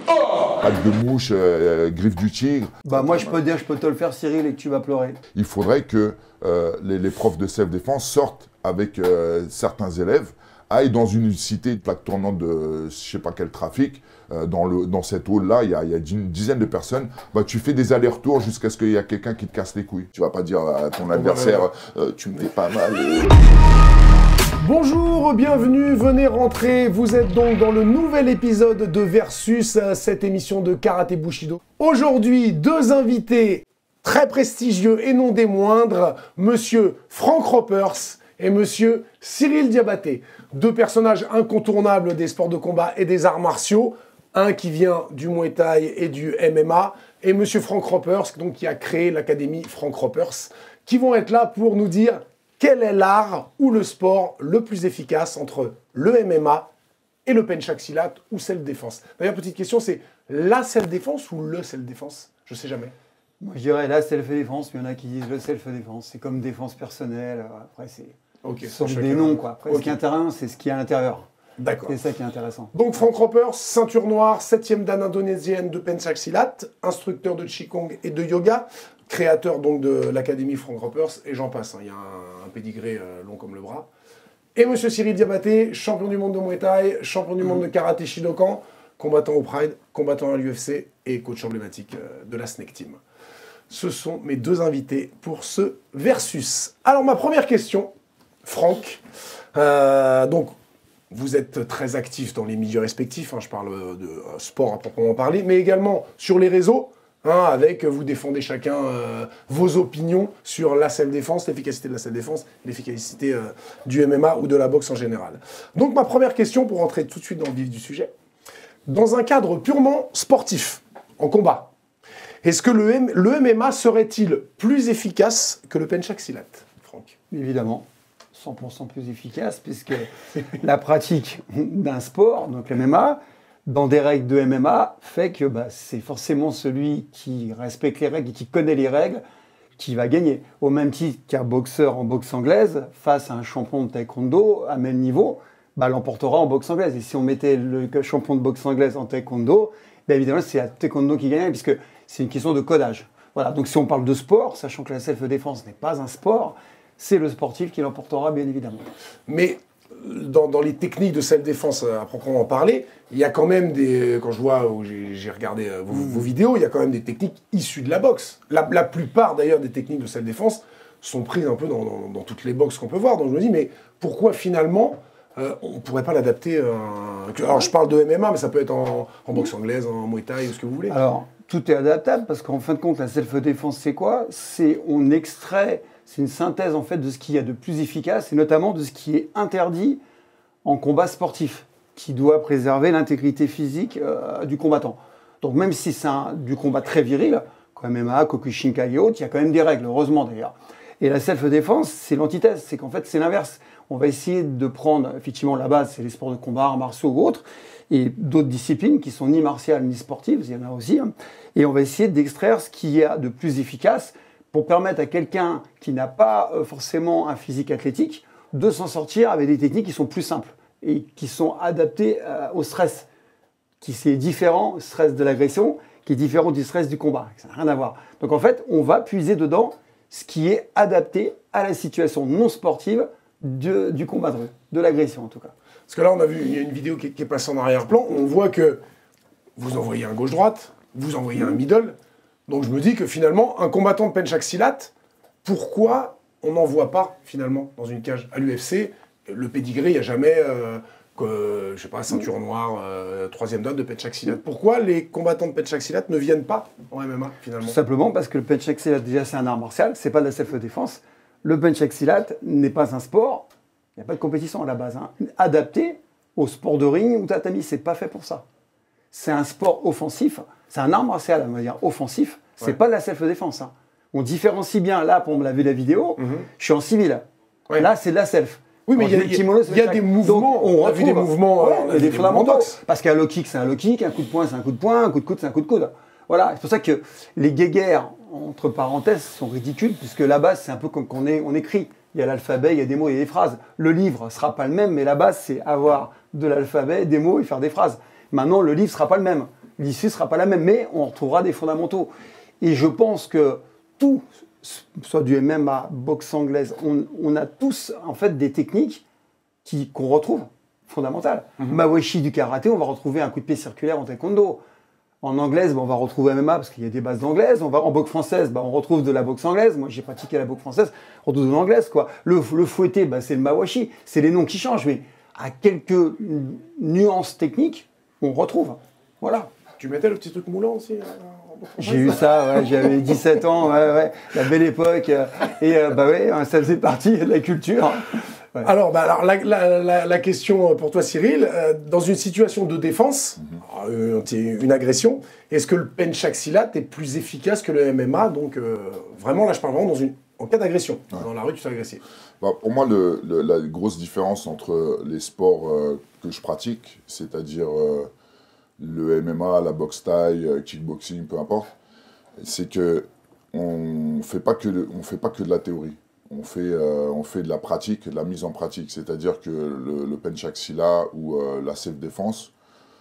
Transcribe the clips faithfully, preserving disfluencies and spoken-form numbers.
Oh pattes de mouche, euh, griffes du tigre. Bah moi je peux dire, je peux te le faire Cyril et que tu vas pleurer. Il faudrait que euh, les, les profs de self-défense sortent avec euh, certains élèves, aillent dans une cité de plaque tournante de je sais pas quel trafic, euh, dans, le, dans cette hall-là, il y a, y a une dizaine de personnes, bah, tu fais des allers-retours jusqu'à ce qu'il y ait quelqu'un qui te casse les couilles. Tu vas pas dire à ton adversaire, euh, tu me fais pas mal. Euh... Bonjour, bienvenue, venez rentrer. Vous êtes donc dans le nouvel épisode de Versus, cette émission de Karaté Bushido. Aujourd'hui, deux invités très prestigieux et non des moindres, monsieur Frank Ropers et monsieur Cyril Diabaté. Deux personnages incontournables des sports de combat et des arts martiaux. Un qui vient du Muay Thai et du M M A, et monsieur Frank Ropers, donc, qui a créé l'académie Frank Ropers, qui vont être là pour nous dire quel est l'art ou le sport le plus efficace entre le M M A et le Pencak Silat ou self-défense. D'ailleurs, petite question, c'est la self-défense ou le self-défense? Je sais jamais. Moi je dirais la self-défense, mais il y en a qui disent le self-défense. C'est comme défense personnelle, après c'est okay, ce sont des noms, quoi. Après, okay. Ce qui est intéressant, c'est ce qui est à l'intérieur. D'accord. C'est ça qui est intéressant. Donc Frank Ropers, ceinture noire, septième dan indonésienne de Pencak Silat, instructeur de Qigong et de yoga, créateur donc de l'académie Frank Ropers, et j'en passe, hein. Il y a un, un pédigré euh, long comme le bras. Et monsieur Cyril Diabaté, champion du monde de Muay Thai, champion du monde de Karaté Shidokan, combattant au Pride, combattant à l'U F C et coach emblématique euh, de la Snake Team. Ce sont mes deux invités pour ce Versus. Alors ma première question, Franck, euh, donc vous êtes très actif dans les milieux respectifs, hein, je parle de euh, sport à proprement parler, mais également sur les réseaux, hein, avec vous défendez chacun euh, vos opinions sur la self-défense, l'efficacité de la self-défense, l'efficacité euh, du M M A ou de la boxe en général. Donc ma première question, pour rentrer tout de suite dans le vif du sujet, dans un cadre purement sportif, en combat, est-ce que le, M le M M A serait-il plus efficace que le Pencak Silat, Franck? Évidemment, cent pour cent plus efficace, puisque la pratique d'un sport, donc le M M A, dans des règles de M M A, fait que bah, c'est forcément celui qui respecte les règles et qui connaît les règles qui va gagner. Au même titre qu'un boxeur en boxe anglaise, face à un champion de taekwondo à même niveau, bah, l'emportera en boxe anglaise. Et si on mettait le champion de boxe anglaise en taekwondo, bah, évidemment c'est la taekwondo qui gagne, puisque c'est une question de codage. Voilà. Donc si on parle de sport, sachant que la self-défense n'est pas un sport, c'est le sportif qui l'emportera, bien évidemment. Mais dans, dans les techniques de self-défense à proprement parler, il y a quand même des... Quand je vois, j'ai regardé vos, mmh. vos vidéos, il y a quand même des techniques issues de la boxe. La, la plupart d'ailleurs des techniques de self-défense sont prises un peu dans, dans, dans toutes les boxes qu'on peut voir. Donc je me dis, mais pourquoi finalement euh, on ne pourrait pas l'adapter à... Alors je parle de M M A, mais ça peut être en, en boxe anglaise, en Muay Thai, ou ce que vous voulez. Alors, tout est adaptable, parce qu'en fin de compte, la self-défense, c'est quoi? C'est on extrait... C'est une synthèse en fait de ce qu'il y a de plus efficace et notamment de ce qui est interdit en combat sportif, qui doit préserver l'intégrité physique euh, du combattant. Donc même si c'est du combat très viril, comme M M A, Kyokushinkai et autres, il y a quand même des règles, heureusement d'ailleurs. Et la self-défense, c'est l'antithèse, c'est qu'en fait c'est l'inverse. On va essayer de prendre, effectivement la base, c'est les sports de combat, arts martiaux ou autres, et d'autres disciplines qui sont ni martiales ni sportives, il y en a aussi, hein, et on va essayer d'extraire ce qu'il y a de plus efficace pour permettre à quelqu'un qui n'a pas forcément un physique athlétique de s'en sortir avec des techniques qui sont plus simples et qui sont adaptées euh, au stress, qui c'est différent, le stress de l'agression, qui est différent du stress du combat. Ça n'a rien à voir. Donc en fait, on va puiser dedans ce qui est adapté à la situation non sportive de, du combat de rue, de l'agression en tout cas. Parce que là, on a vu, il y a une vidéo qui est, qui est passée en arrière-plan, on voit que vous envoyez un gauche-droite, vous envoyez un middle. Donc je me dis que finalement, un combattant de Pencak Silat, pourquoi on n'en voit pas finalement dans une cage à l'U F C? Le pédigré, il n'y a jamais, euh, que, je sais pas, ceinture noire, euh, troisième dan de Pencak Silat. Pourquoi les combattants de Pencak Silat ne viennent pas en M M A finalement? Tout simplement parce que le Pencak Silat, déjà c'est un art martial, c'est pas de la self-défense. Le Pencak Silat n'est pas un sport, il n'y a pas de compétition à la base, hein, adapté au sport de ring ou tatami, c'est pas fait pour ça. C'est un sport offensif. C'est un art martial, on va dire, offensif. C'est ouais. pas de la self-défense. Hein. On différencie bien, là, pour me laver la vidéo, mm-hmm. je suis en civil. Ouais. Là, c'est de la self. Oui, mais il y a, kimono, y a des mouvements. Donc, on a vu des mouvements. Ouais, euh, des, des fondamentaux. Parce qu'un low kick, c'est un low kick, un coup de poing, c'est un coup de poing, un coup de coude, c'est un coup de coude. Voilà. C'est pour ça que les guéguerres, entre parenthèses, sont ridicules, puisque la base, c'est un peu comme qu'on est, on écrit. Il y a l'alphabet, il y a des mots, il y a des phrases. Le livre ne sera pas le même, mais la base, c'est avoir de l'alphabet, des mots et faire des phrases. Maintenant, le livre ne sera pas le même. l'issue ne sera pas la même, mais on retrouvera des fondamentaux. Et je pense que tout, soit du M M A, boxe anglaise, on, on a tous en fait des techniques qui, qu'on retrouve fondamentales. Mm-hmm. Mawashi du karaté, on va retrouver un coup de pied circulaire en taekwondo. En anglaise, bah, on va retrouver M M A parce qu'il y a des bases d'anglaise. On va en boxe française, bah, on retrouve de la boxe anglaise. Moi, j'ai pratiqué la boxe française, on retrouve de l'anglaise, quoi. Le, le fouetté, bah, c'est le mawashi. C'est les noms qui changent, mais à quelques nuances techniques, on retrouve. Voilà. Tu mettais le petit truc moulant aussi euh, J'ai eu ça, ouais, j'avais dix-sept ans, ouais, ouais, la belle époque. Euh, et euh, bah ouais, ça faisait partie de la culture. Ouais. Alors, bah, alors la, la, la, la question pour toi, Cyril, euh, dans une situation de défense, mm-hmm. euh, une agression, est-ce que le penchak silat est plus efficace que le M M A? Donc, euh, vraiment, là, je parle vraiment dans une, en cas d'agression. Ouais. Dans la rue, tu fais agresser. Bah, pour moi, le, le, la grosse différence entre les sports euh, que je pratique, c'est-à-dire euh, le M M A, la boxe thaï, kickboxing, peu importe, c'est que on fait pas que de, on fait pas que de la théorie. On fait, euh, on fait de la pratique, de la mise en pratique. C'est-à-dire que le, le penchak silat ou euh, la self-défense,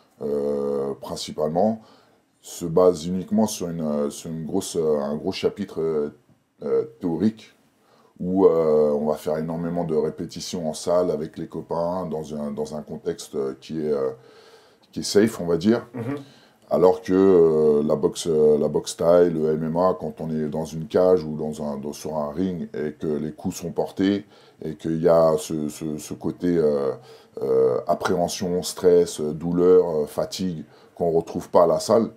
euh, principalement, se base uniquement sur, une, sur une grosse, un gros chapitre euh, théorique où euh, on va faire énormément de répétitions en salle avec les copains dans un, dans un contexte qui est, euh, qui est safe, on va dire. Mm-hmm. Alors que euh, la boxe, euh, la boxe thaï, le M M A, quand on est dans une cage ou dans un, dans, sur un ring et que les coups sont portés et qu'il y a ce, ce, ce côté euh, euh, appréhension, stress, douleur, euh, fatigue qu'on ne retrouve pas à la salle,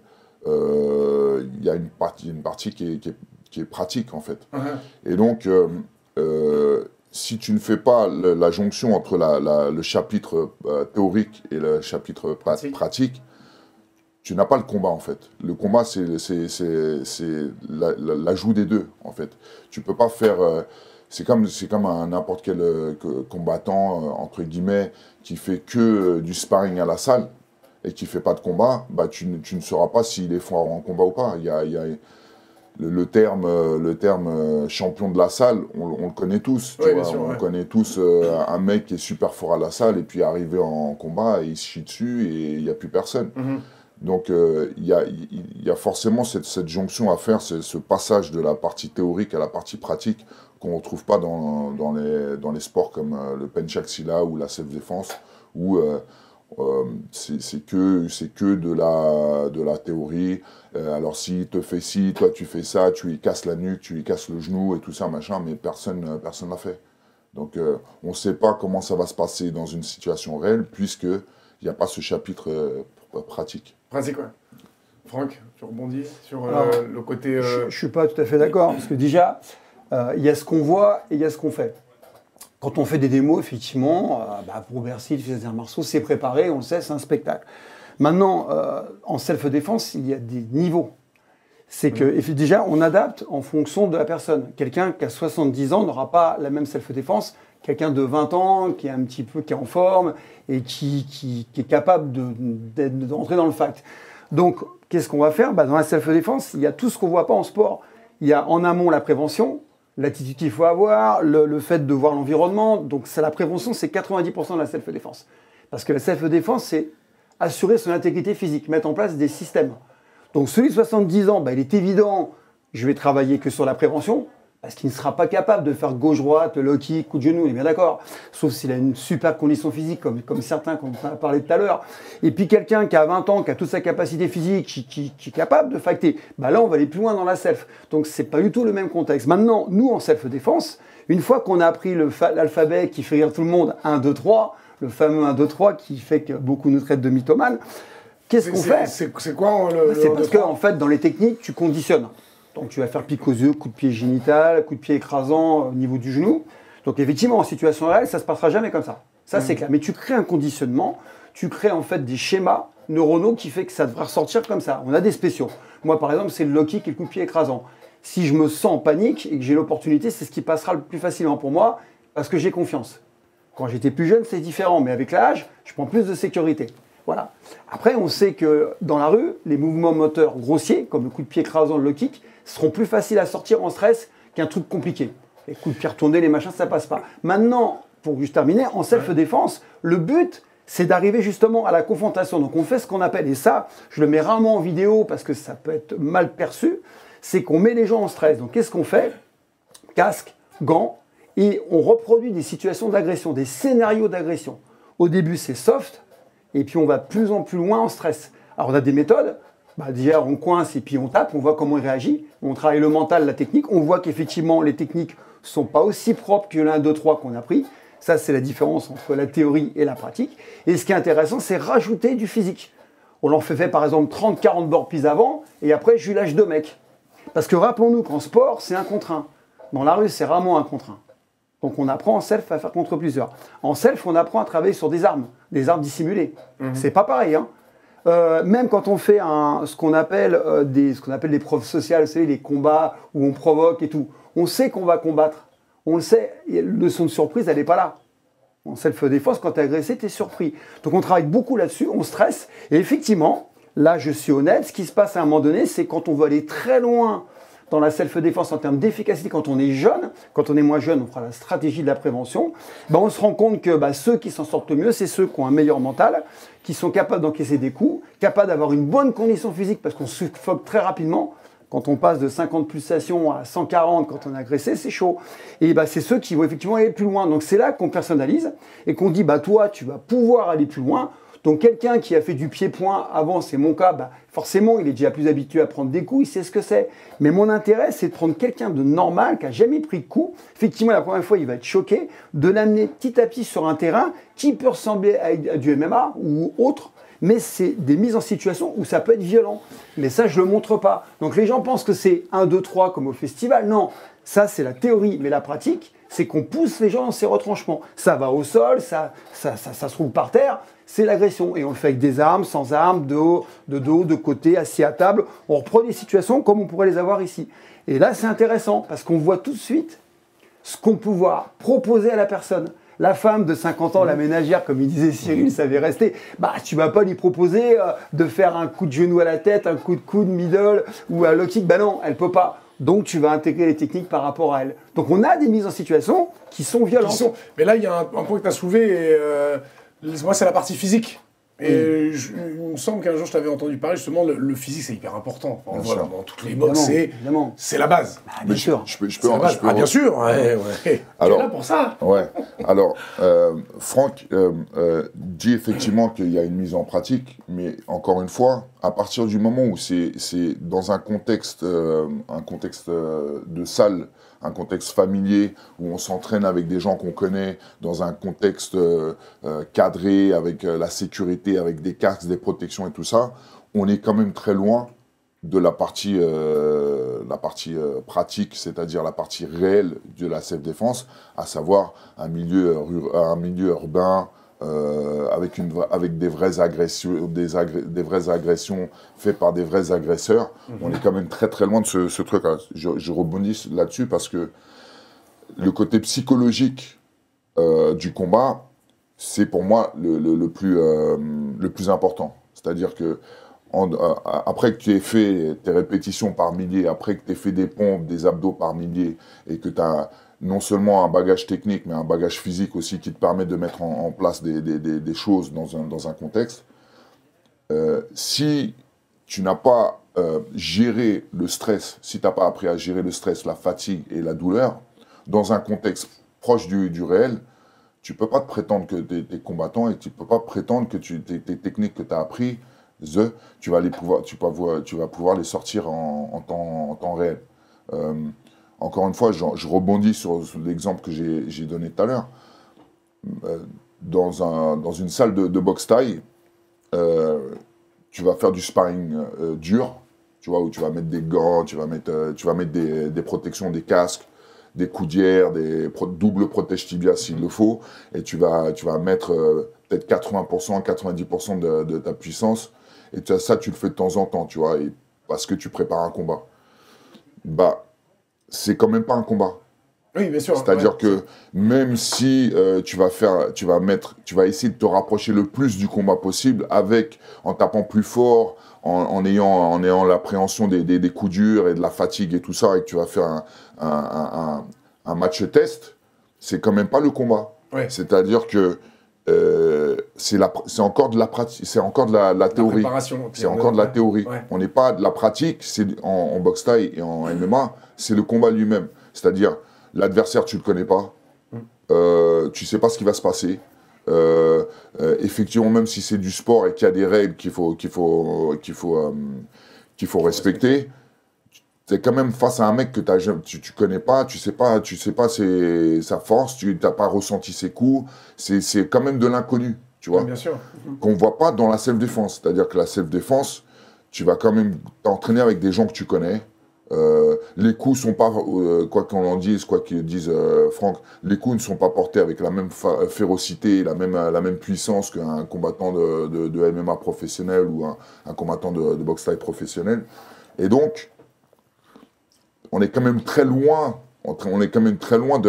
euh, il y a une partie, une partie qui, est, qui, est, qui est pratique en fait. Uh-huh. Et donc, euh, euh, si tu ne fais pas le, la jonction entre la, la, le chapitre euh, théorique et le chapitre pratique, pratique tu n'as pas le combat en fait. Le combat, c'est l'ajout des deux en fait. Tu peux pas faire. Euh, c'est comme, comme un n'importe quel euh, combattant, euh, entre guillemets, qui fait que euh, du sparring à la salle et qui fait pas de combat, bah, tu, tu ne sauras pas s'il est fort en combat ou pas. Il y a, il y a le, le terme, euh, le terme euh, champion de la salle, on, on le connaît tous. Tu oui, vois, sûr, on ouais. connaît tous euh, un mec qui est super fort à la salle et puis arrivé en combat, et il se chie dessus et il n'y a plus personne. Mm-hmm. Donc, il euh, y, y, y a forcément cette, cette jonction à faire, ce passage de la partie théorique à la partie pratique qu'on ne retrouve pas dans, dans, les, dans les sports comme euh, le penchak silat ou la self-défense, où euh, euh, c'est que, que de, la, de la théorie. Euh, alors, s'il te fait ci, toi tu fais ça, tu lui casses la nuque, tu lui casses le genou et tout ça, machin, mais personne personne l'a fait. Donc, euh, on ne sait pas comment ça va se passer dans une situation réelle, puisqu'il n'y a pas ce chapitre euh, pratique. Pratique, ouais. Franck, tu rebondis sur Alors, euh, le côté... Euh... Je ne suis pas tout à fait d'accord, parce que déjà, il euh, y a ce qu'on voit et il y a ce qu'on fait. Quand on fait des démos, effectivement, euh, bah, pour Bercy, le Fils des Arts Marceaux, c'est préparé, on le sait, c'est un spectacle. Maintenant, euh, en self-défense, il y a des niveaux. C'est que, mmh. déjà, on adapte en fonction de la personne. Quelqu'un qui a soixante-dix ans n'aura pas la même self-défense. Quelqu'un de vingt ans, qui est un petit peu, qui est en forme et qui, qui, qui est capable de, de, de rentrer dans le fact. Donc, qu'est-ce qu'on va faire? Bah, dans la self-défense, il y a tout ce qu'on ne voit pas en sport. Il y a en amont la prévention, l'attitude qu'il faut avoir, le, le fait de voir l'environnement. Donc, la prévention, c'est quatre-vingt-dix pour cent de la self-défense. Parce que la self-défense, c'est assurer son intégrité physique, mettre en place des systèmes. Donc, celui de soixante-dix ans, bah, il est évident, je vais travailler que sur la prévention, parce qu'il ne sera pas capable de faire gauche-droite, low kick, coup de genou, il est bien d'accord. Sauf s'il a une super condition physique, comme, comme certains qu'on a parlé tout à l'heure. Et puis quelqu'un qui a vingt ans, qui a toute sa capacité physique, qui, qui, qui est capable de fighter, bah là on va aller plus loin dans la self. Donc c'est pas du tout le même contexte. Maintenant, nous en self-défense, une fois qu'on a appris l'alphabet qui fait rire tout le monde, un, deux, trois, le fameux un, deux, trois qui fait que beaucoup nous traitent de mythomanes, qu'est-ce qu'on fait? C'est quoi le... C'est parce qu'en fait, dans les techniques, tu conditionnes. Donc tu vas faire pique aux yeux, coup de pied génital, coup de pied écrasant au niveau du genou. Donc effectivement, en situation réelle, ça ne se passera jamais comme ça. Ça, mmh. c'est clair. Mais tu crées un conditionnement, tu crées en fait des schémas neuronaux qui fait que ça devrait ressortir comme ça. On a des spéciaux. Moi, par exemple, c'est le low kick et le coup de pied écrasant. Si je me sens en panique et que j'ai l'opportunité, c'est ce qui passera le plus facilement pour moi parce que j'ai confiance. Quand j'étais plus jeune, c'est différent. Mais avec l'âge, je prends plus de sécurité. Voilà. Après, on sait que dans la rue, les mouvements moteurs grossiers, comme le coup de pied écrasant, le low kick, seront plus faciles à sortir en stress qu'un truc compliqué. Les coups de pied retournés, les machins, ça passe pas. Maintenant, pour juste terminer, en self-défense, le but, c'est d'arriver justement à la confrontation. Donc on fait ce qu'on appelle, et ça, je le mets rarement en vidéo parce que ça peut être mal perçu, c'est qu'on met les gens en stress. Donc qu'est-ce qu'on fait? Casque, gants, et on reproduit des situations d'agression, des scénarios d'agression. Au début, c'est soft, et puis on va de plus en plus loin en stress. Alors on a des méthodes, bah déjà on coince et puis on tape, on voit comment il réagit, on travaille le mental, la technique, on voit qu'effectivement les techniques ne sont pas aussi propres que l'un, deux, trois qu'on a pris. Ça, c'est la différence entre la théorie et la pratique. Et ce qui est intéressant, c'est rajouter du physique. On leur fait faire par exemple trente quarante burpees avant, et après, je lui lâche deux mecs. Parce que rappelons-nous qu'en sport, c'est un contre un. Dans la rue, c'est rarement un contre un. Donc on apprend en self à faire contre plusieurs. En self, on apprend à travailler sur des armes, des armes dissimulées. Mmh. C'est pas pareil, hein. Euh, même quand on fait un, ce qu'on appelle, euh, des, ce qu'on appelle des preuves sociales, vous savez, les combats où on provoque et tout, on sait qu'on va combattre. On le sait, la leçon de surprise, elle n'est pas là. En self-défense, quand tu es agressé, tu es surpris. Donc on travaille beaucoup là-dessus, on stresse. Et effectivement, là, je suis honnête, ce qui se passe à un moment donné, c'est quand on veut aller très loin dans la self-défense en termes d'efficacité, quand on est jeune, quand on est moins jeune, on fera la stratégie de la prévention, ben on se rend compte que ben, ceux qui s'en sortent le mieux, c'est ceux qui ont un meilleur mental, qui sont capables d'encaisser des coups, capables d'avoir une bonne condition physique, parce qu'on suffoque très rapidement. Quand on passe de cinquante pulsations à cent quarante quand on est agressé, c'est chaud. Et bah, c'est ceux qui vont effectivement aller plus loin. Donc c'est là qu'on personnalise et qu'on dit, bah, toi, tu vas pouvoir aller plus loin. Donc quelqu'un qui a fait du pied-point avant, c'est mon cas, bah, forcément, il est déjà plus habitué à prendre des coups, il sait ce que c'est. Mais mon intérêt, c'est de prendre quelqu'un de normal, qui n'a jamais pris de coups. Effectivement, la première fois, il va être choqué, de l'amener petit à petit sur un terrain qui peut ressembler à du M M A ou autre, mais c'est des mises en situation où ça peut être violent. Mais ça, je ne le montre pas. Donc les gens pensent que c'est un, deux, trois comme au festival. Non, ça c'est la théorie, mais la pratique, c'est qu'on pousse les gens dans ces retranchements. Ça va au sol, ça, ça, ça, ça se roule par terre, c'est l'agression. Et on le fait avec des armes, sans armes, de haut, de dos, de côté, assis à table. On reprend des situations comme on pourrait les avoir ici. Et là, c'est intéressant parce qu'on voit tout de suite ce qu'on peut pouvoir proposer à la personne. La femme de cinquante ans, la ménagère, comme il disait Cyril, ça avait resté. Bah, tu vas pas lui proposer euh, de faire un coup de genou à la tête, un coup de coude middle ou un low kick. Bah non, elle peut pas. Donc, tu vas intégrer les techniques par rapport à elle. Donc, on a des mises en situation qui sont violentes. Qui sont... Mais là, il y a un, un point que tu as soulevé. Et, euh, moi, c'est la partie physique. Et mmh. je, il me semble qu'un jour, je t'avais entendu parler, justement, le, le physique, c'est hyper important. Enfin, voilà, dans toutes les boxes, c'est la base. Bah, bien sûr. Je, je peux, je peux, en, je peux, ah, bien sûr. Ouais, ouais. Alors, tu es là pour ça. Ouais. Alors, euh, Franck euh, euh, dit effectivement qu'il y a une mise en pratique, mais encore une fois, à partir du moment où c'est dans un contexte, euh, un contexte euh, de salle, un contexte familier où on s'entraîne avec des gens qu'on connaît, dans un contexte euh, euh, cadré, avec euh, la sécurité, avec des casques, des protections et tout ça, on est quand même très loin de la partie, euh, la partie euh, pratique, c'est-à-dire la partie réelle de la self-défense, à savoir un milieu, un milieu urbain, Euh, avec, une, avec des vraies agressions, des, agré, des vraies agressions faites par des vrais agresseurs. Mmh. On est quand même très très loin de ce, ce truc-là. Je, je rebondis là-dessus parce que le côté psychologique euh, du combat, c'est pour moi le, le, le, plus, euh, le plus important. C'est-à-dire que en, euh, après que tu aies fait tes répétitions par milliers, après que tu aies fait des pompes, des abdos par milliers, et que tu as non seulement un bagage technique, mais un bagage physique aussi qui te permet de mettre en, en place des, des, des, des choses dans un, dans un contexte. Euh, si tu n'as pas euh, géré le stress, si tu n'as pas appris à gérer le stress, la fatigue et la douleur, dans un contexte proche du, du réel, tu ne peux pas te prétendre que tu es, es combattant et tu ne peux pas prétendre que tu, tes, tes techniques que tu as apprises, tu vas, les pouvoir, tu, vas, tu vas pouvoir les sortir en, en, temps, en temps réel. Euh, Encore une fois, je, je rebondis sur, sur l'exemple que j'ai donné tout à l'heure. Euh, dans, un, dans une salle de, de boxe thaï, euh, tu vas faire du sparring euh, dur, tu vois, où tu vas mettre des gants, tu vas mettre, euh, tu vas mettre des, des protections, des casques, des coudières, des pro double protège tibia s'il le faut, et tu vas, tu vas mettre euh, peut-être quatre-vingts pour cent, quatre-vingt-dix pour cent de, de ta puissance, et tu, ça, tu le fais de temps en temps, tu vois, et, parce que tu prépares un combat. Bah, c'est quand même pas un combat. Oui, bien sûr. C'est-à-dire ouais, que même si euh, tu vas faire, tu vas mettre, tu vas essayer de te rapprocher le plus du combat possible, avec, en tapant plus fort, en, en ayant, en ayant l'appréhension des, des, des coups durs et de la fatigue et tout ça, et que tu vas faire un, un, un, un match test, c'est quand même pas le combat. Ouais. C'est-à-dire que euh, c'est encore de la pratique, c'est encore de la, la théorie. C'est encore de la théorie. Ouais. On n'est pas de la pratique, c'est en, en boxe thaï et en M M A, c'est le combat lui-même. C'est-à-dire, l'adversaire, tu ne le connais pas, mm. euh, tu ne sais pas ce qui va se passer. Euh, euh, effectivement, même si c'est du sport et qu'il y a des règles qu'il faut, qu'il faut, qu'il faut, euh, qu'il faut respecter, tu es quand même face à un mec que tu ne connais pas, tu ne sais pas, tu sais pas ses, sa force, tu n'as pas ressenti ses coups, c'est quand même de l'inconnu. Tu vois, bien sûr. Qu'on ne voit pas dans la self-défense. C'est-à-dire que la self-défense, tu vas quand même t'entraîner avec des gens que tu connais. Euh, les coups sont pas, euh, quoi qu'on en dise, quoi qu'ils disent euh, Franck, les coups ne sont pas portés avec la même férocité, la même, la même puissance qu'un combattant de, de, de M M A professionnel ou un, un combattant de, de boxe thaï professionnel. Et donc, on est quand même très loin, on est quand même très loin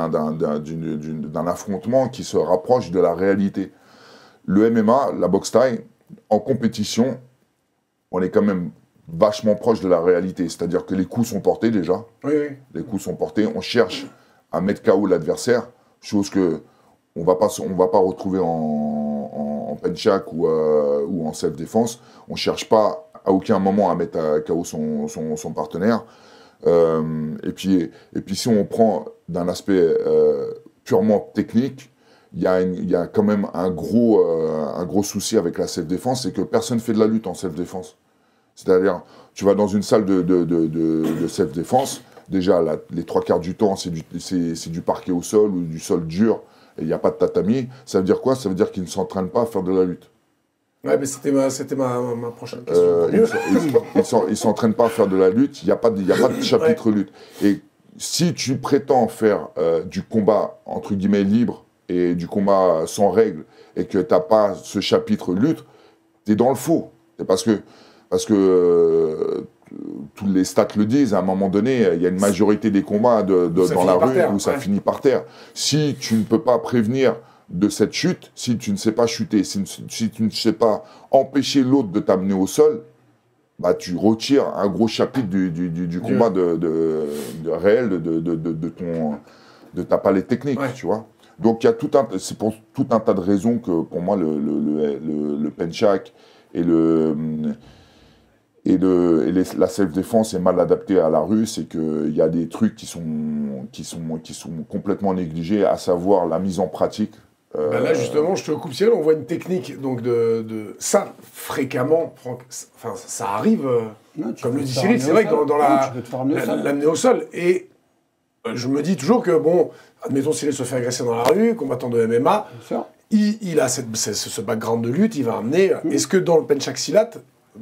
d'un affrontement qui se rapproche de la réalité. Le M M A, la boxe thaï, en compétition, on est quand même vachement proche de la réalité. C'est-à-dire que les coups sont portés déjà. Oui, oui. Les coups sont portés. On cherche à mettre K O l'adversaire, chose que on va pas, on va pas retrouver en, en, en penchak ou, euh, ou en self-défense. On ne cherche pas à aucun moment à mettre à K O son, son, son partenaire. Euh, et, puis, et puis si on prend d'un aspect euh, purement technique, il y, y a quand même un gros, euh, un gros souci avec la self-défense, c'est que personne ne fait de la lutte en self-défense. C'est-à-dire, tu vas dans une salle de, de, de, de, de self-défense, déjà la, les trois quarts du temps, c'est du, du parquet au sol ou du sol dur, et il n'y a pas de tatami. Ça veut dire quoi? Ça veut dire qu'ils ne s'entraînent pas à faire de la lutte. Ouais, mais c'était ma, ma, ma prochaine question. Euh, ils ne s'entraînent pas à faire de la lutte, il n'y a pas de, y a pas de chapitre ouais. lutte. Et si tu prétends faire euh, du combat, entre guillemets, libre, et du combat sans règles, et que tu n'as pas ce chapitre lutte, tu es dans le faux. Parce que, parce que euh, tous les stats le disent, à un moment donné, il y a une majorité des combats de, de, dans la rue terre, où ça ouais. finit par terre. Si tu ne peux pas prévenir de cette chute, si tu ne sais pas chuter, si, si tu ne sais pas empêcher l'autre de t'amener au sol, bah, tu retires un gros chapitre du, du, du, du combat de, de, de réel de, de, de, de, ton, de ta palette technique, ouais. tu vois. Donc, il y a tout un, c'est pour tout un tas de raisons que, pour moi, le, le, le, le, le penchak et, le, et, le, et les, la self-défense est mal adaptée à la rue. C'est qu'il y a des trucs qui sont, qui, sont, qui sont complètement négligés, à savoir la mise en pratique. Euh, ben là, justement, je te coupe ciel, on voit une technique donc de, de ça, fréquemment, Franck, enfin, ça arrive, non, comme le dit Cyril, c'est vrai que dans, dans la, l'amener au sol. Et je me dis toujours que, bon, admettons Cyril se fait agresser dans la rue, combattant de M M A, il, il a cette, ce, ce background de lutte, il va amener. Mmh. Est-ce que dans le penchak silat,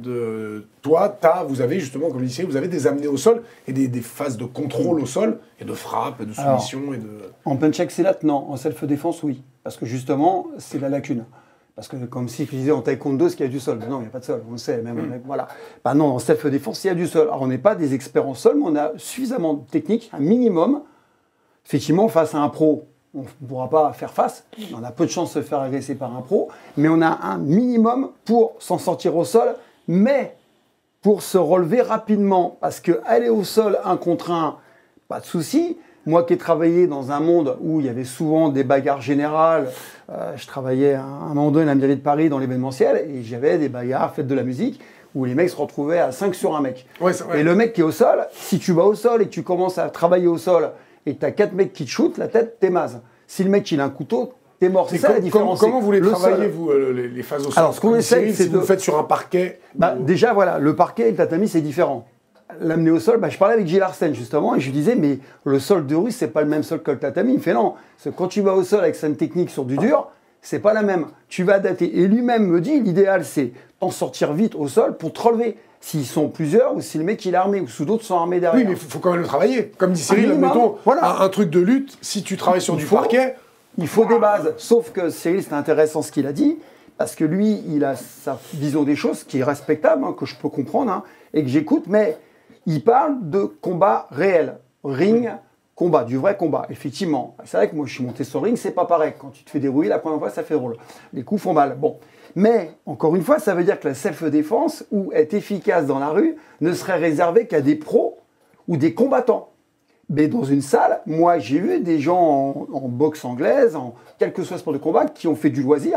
de toi, t'as, vous avez justement, comme le dit Cyril, vous avez des amenés au sol et des, des phases de contrôle mmh. au sol, et de frappe, et de soumission. Alors, et de... En penchak silat, non. En self-défense, oui. Parce que justement, c'est la lacune. Parce que comme si je disais en taekwondo, est-ce qu'il y a du sol? Ben non, il n'y a pas de sol, on le sait. Même, mmh. voilà. Ben non, en self-défense, il y a du sol. Alors on n'est pas des experts en sol, mais on a suffisamment de technique, un minimum. Effectivement, face à un pro, on ne pourra pas faire face. On a peu de chances de se faire agresser par un pro. Mais on a un minimum pour s'en sortir au sol, mais pour se relever rapidement. Parce qu'aller au sol un contre un, pas de souci. Moi qui ai travaillé dans un monde où il y avait souvent des bagarres générales, euh, je travaillais à un moment donné à la mairie de Paris dans l'événementiel et j'avais des bagarres faites de la musique où les mecs se retrouvaient à cinq sur un mec. Ouais, ouais. Et le mec qui est au sol, si tu vas au sol et que tu commences à travailler au sol et que tu as quatre mecs qui te shootent, la tête, t'es maze. Si le mec il a un couteau, t'es mort. C'est ça la différence. Comment vous les travaillez, vous, euh, les, les phases au sol? Alors ce qu'on essaie, c'est si de... vous le faites sur un parquet. Bah, ou... Déjà, voilà, le parquet et le tatami, c'est différent. L'amener au sol, bah, je parlais avec Gilles Arsène justement et je lui disais mais le sol de rue c'est pas le même sol que le tatami. Il me fait non, parce que quand tu vas au sol avec cette technique sur du dur, c'est pas la même. Tu vas adapter. Et lui-même me dit l'idéal c'est t'en sortir vite au sol pour te relever. S'ils sont plusieurs ou si le mec il est armé ou sous d'autres sont armés derrière. Oui mais il faut quand même le travailler. Comme dit Cyril, admettons voilà. un, un truc de lutte, si tu travailles sur il du faut, parquet. Il faut des bases. Sauf que Cyril, c'est intéressant ce qu'il a dit. Parce que lui, il a sa vision des choses qui est respectable, hein, que je peux comprendre hein, et que j'écoute, mais il parle de combat réel, ring, combat, du vrai combat, effectivement. C'est vrai que moi je suis monté sur le ring, c'est pas pareil. Quand tu te fais dérouiller la première fois, ça fait drôle. Les coups font mal. Bon. Mais, encore une fois, ça veut dire que la self-défense, ou être efficace dans la rue, ne serait réservée qu'à des pros ou des combattants. Mais dans une salle, moi j'ai vu des gens en, en boxe anglaise, en quel que soit sport de combat, qui ont fait du loisir,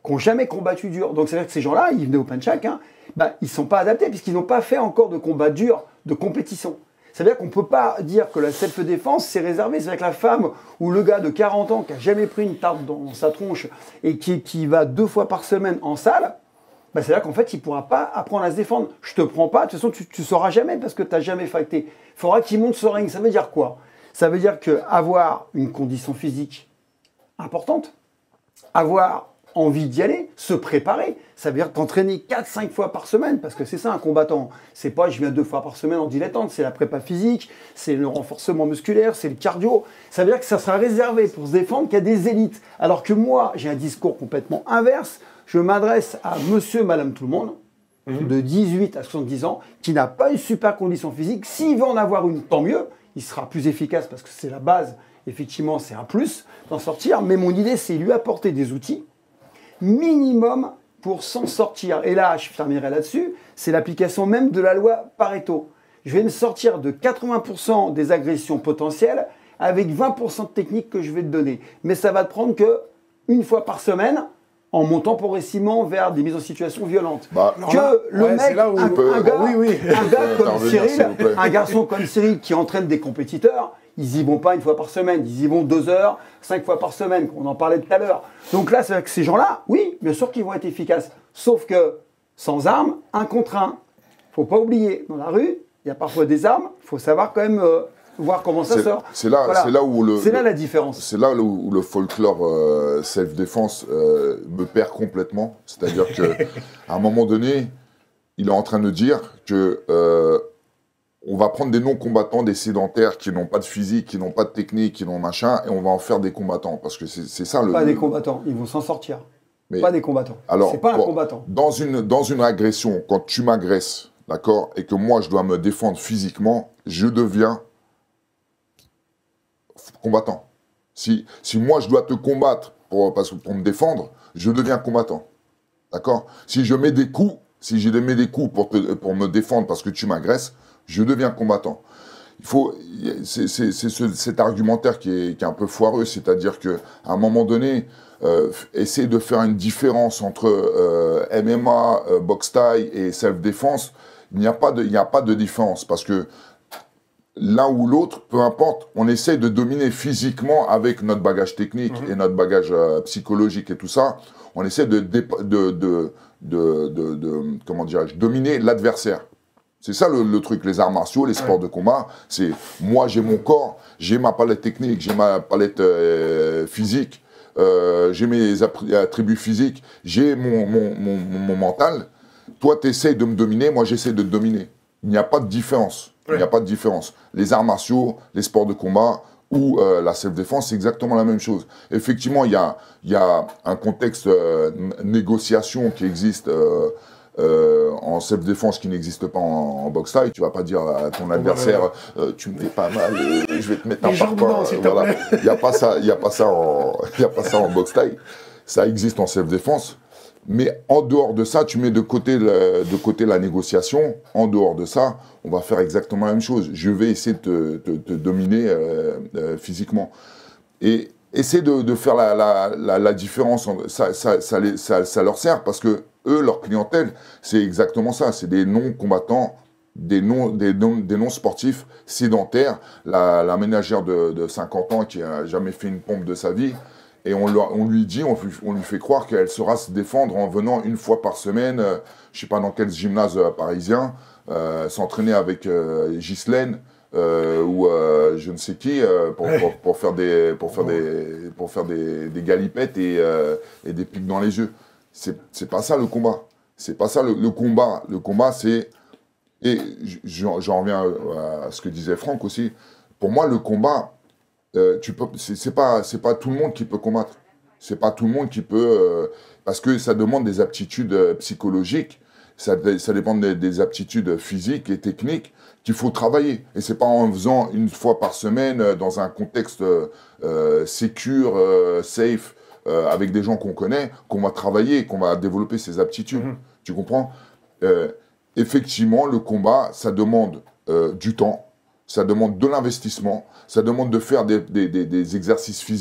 qui n'ont jamais combattu dur. Donc, c'est-à-dire que ces gens-là, ils venaient au Punchak, hein, bah, ils ne sont pas adaptés puisqu'ils n'ont pas fait encore de combat dur, de compétition. C'est-à-dire qu'on ne peut pas dire que la self-défense, c'est réservé. C'est-à-dire que la femme ou le gars de quarante ans qui n'a jamais pris une tarte dans sa tronche et qui, qui va deux fois par semaine en salle, bah, c'est-à-dire qu'en fait, il ne pourra pas apprendre à se défendre. Je te prends pas, de toute façon, tu ne sauras jamais parce que tu n'as jamais fighté. Il faudra qu'il monte ce ring. Ça veut dire quoi? Ça veut dire qu'avoir une condition physique importante, avoir envie d'y aller, se préparer, ça veut dire t'entraîner quatre cinq fois par semaine, parce que c'est ça un combattant. C'est pas je viens deux fois par semaine en dilettante, c'est la prépa physique, c'est le renforcement musculaire, c'est le cardio. Ça veut dire que ça sera réservé pour se défendre qu'il y a des élites. Alors que moi, j'ai un discours complètement inverse. Je m'adresse à monsieur, madame, tout le monde, mmh. de dix-huit à soixante-dix ans, qui n'a pas une super condition physique. S'il veut en avoir une, tant mieux. Il sera plus efficace parce que c'est la base. Effectivement, c'est un plus d'en sortir. Mais mon idée, c'est lui apporter des outils minimum pour s'en sortir. Et là, je terminerai là-dessus, c'est l'application même de la loi Pareto. Je vais me sortir de quatre-vingts pour cent des agressions potentielles avec vingt pour cent de techniques que je vais te donner. Mais ça va te prendre que une fois par semaine, en montant progressivement vers des mises en situation violentes. Bah, que là, le ouais, mec, là où un, peut, un gars, oui, oui. un gars comme Cyril, vous plaît. un garçon comme Cyril qui entraîne des compétiteurs, ils y vont pas une fois par semaine, ils y vont deux heures, cinq fois par semaine, on en parlait tout à l'heure. Donc là, c'est avec ces gens-là, oui, bien sûr qu'ils vont être efficaces. Sauf que, sans armes, un contre un. Faut pas oublier, dans la rue, il y a parfois des armes, il faut savoir quand même euh, voir comment ça sort. C'est là, Voilà. c'est là où le. C'est là la différence. C'est là où, où le folklore euh, self-défense euh, me perd complètement. C'est-à-dire qu'à un moment donné, il est en train de dire que euh, on va prendre des non-combattants, des sédentaires qui n'ont pas de physique, qui n'ont pas de technique, qui n'ont machin, et on va en faire des combattants. Parce que c'est ça le. Pas le, des combattants, ils vont s'en sortir. Mais, pas des combattants. Alors, c'est pas un bon, combattant. Dans une, dans une agression, quand tu m'agresses, d'accord, et que moi je dois me défendre physiquement, je deviens combattant. Si, si moi je dois te combattre pour, parce que pour me défendre, je deviens combattant. D'accord? Si je mets des coups, si je mets des coups pour, te, pour me défendre parce que tu m'agresses, je deviens combattant. Il faut, c'est ce, cet argumentaire qui est, qui est un peu foireux, c'est-à-dire qu'à un moment donné, euh, essayer de faire une différence entre euh, M M A, euh, boxe thaï et self-défense, il n'y a pas de, il n'y a pas de différence parce que l'un ou l'autre, peu importe, on essaie de dominer physiquement avec notre bagage technique mmh. et notre bagage euh, psychologique et tout ça. On essaie de, de, de, de, de, de, de comment dirais-je, dominer l'adversaire. C'est ça le, le truc, les arts martiaux, les sports ouais. de combat. C'est moi, j'ai mon corps, j'ai ma palette technique, j'ai ma palette euh, physique, euh, j'ai mes attributs physiques, j'ai mon, mon, mon, mon mental. Toi, tu essaies de me dominer, moi, j'essaie de te dominer. Il n'y a pas de différence. Il n'y a pas de différence. Les arts martiaux, les sports de combat ou euh, la self-défense, c'est exactement la même chose. Effectivement, il y a, y a un contexte euh, négociation qui existe euh, euh, en self-défense qui n'existe pas en, en boxe thaï. Tu ne vas pas dire à ton adversaire euh, tu me fais pas mal, euh, je vais te mettre un parpaing. Voilà. Il n'y a pas ça, il n'y a pas ça en, il y a pas ça en boxe thaï. Ça existe en self-défense. Mais en dehors de ça, tu mets de côté, le, de côté la négociation. En dehors de ça, on va faire exactement la même chose. Je vais essayer de te, te, te dominer euh, euh, physiquement. Et essayer de, de faire la, la, la, la différence. Ça, ça, ça, les, ça, ça leur sert parce que eux, leur clientèle, c'est exactement ça. C'est des non-combattants, des non, des non, des non-sportifs sédentaires. La, la ménagère de, de cinquante ans qui n'a jamais fait une pompe de sa vie. Et on, leur, on lui dit, on, on lui fait croire qu'elle saura se défendre en venant une fois par semaine, euh, je ne sais pas dans quel gymnase euh, parisien, euh, s'entraîner avec euh, Ghislaine euh, ou euh, je ne sais qui euh, pour, pour, pour faire des, pour faire des, pour faire des, des galipettes et, euh, et des pics dans les yeux. C'est pas ça le combat. C'est pas ça le, le combat. Le combat, c'est... Et j'en reviens à ce que disait Franck aussi. Pour moi, le combat... Euh, tu peux, c'est pas, c'est pas tout le monde qui peut combattre. C'est pas tout le monde qui peut, euh, parce que ça demande des aptitudes euh, psychologiques, ça, ça dépend des, des aptitudes physiques et techniques qu'il faut travailler. Et c'est pas en faisant une fois par semaine euh, dans un contexte euh, sécure, euh, safe, euh, avec des gens qu'on connaît, qu'on va travailler, qu'on va développer ces aptitudes. Mmh. Tu comprends? euh, Effectivement, le combat, ça demande euh, du temps. Ça demande de l'investissement, ça demande de faire des, des, des, des exercices physiques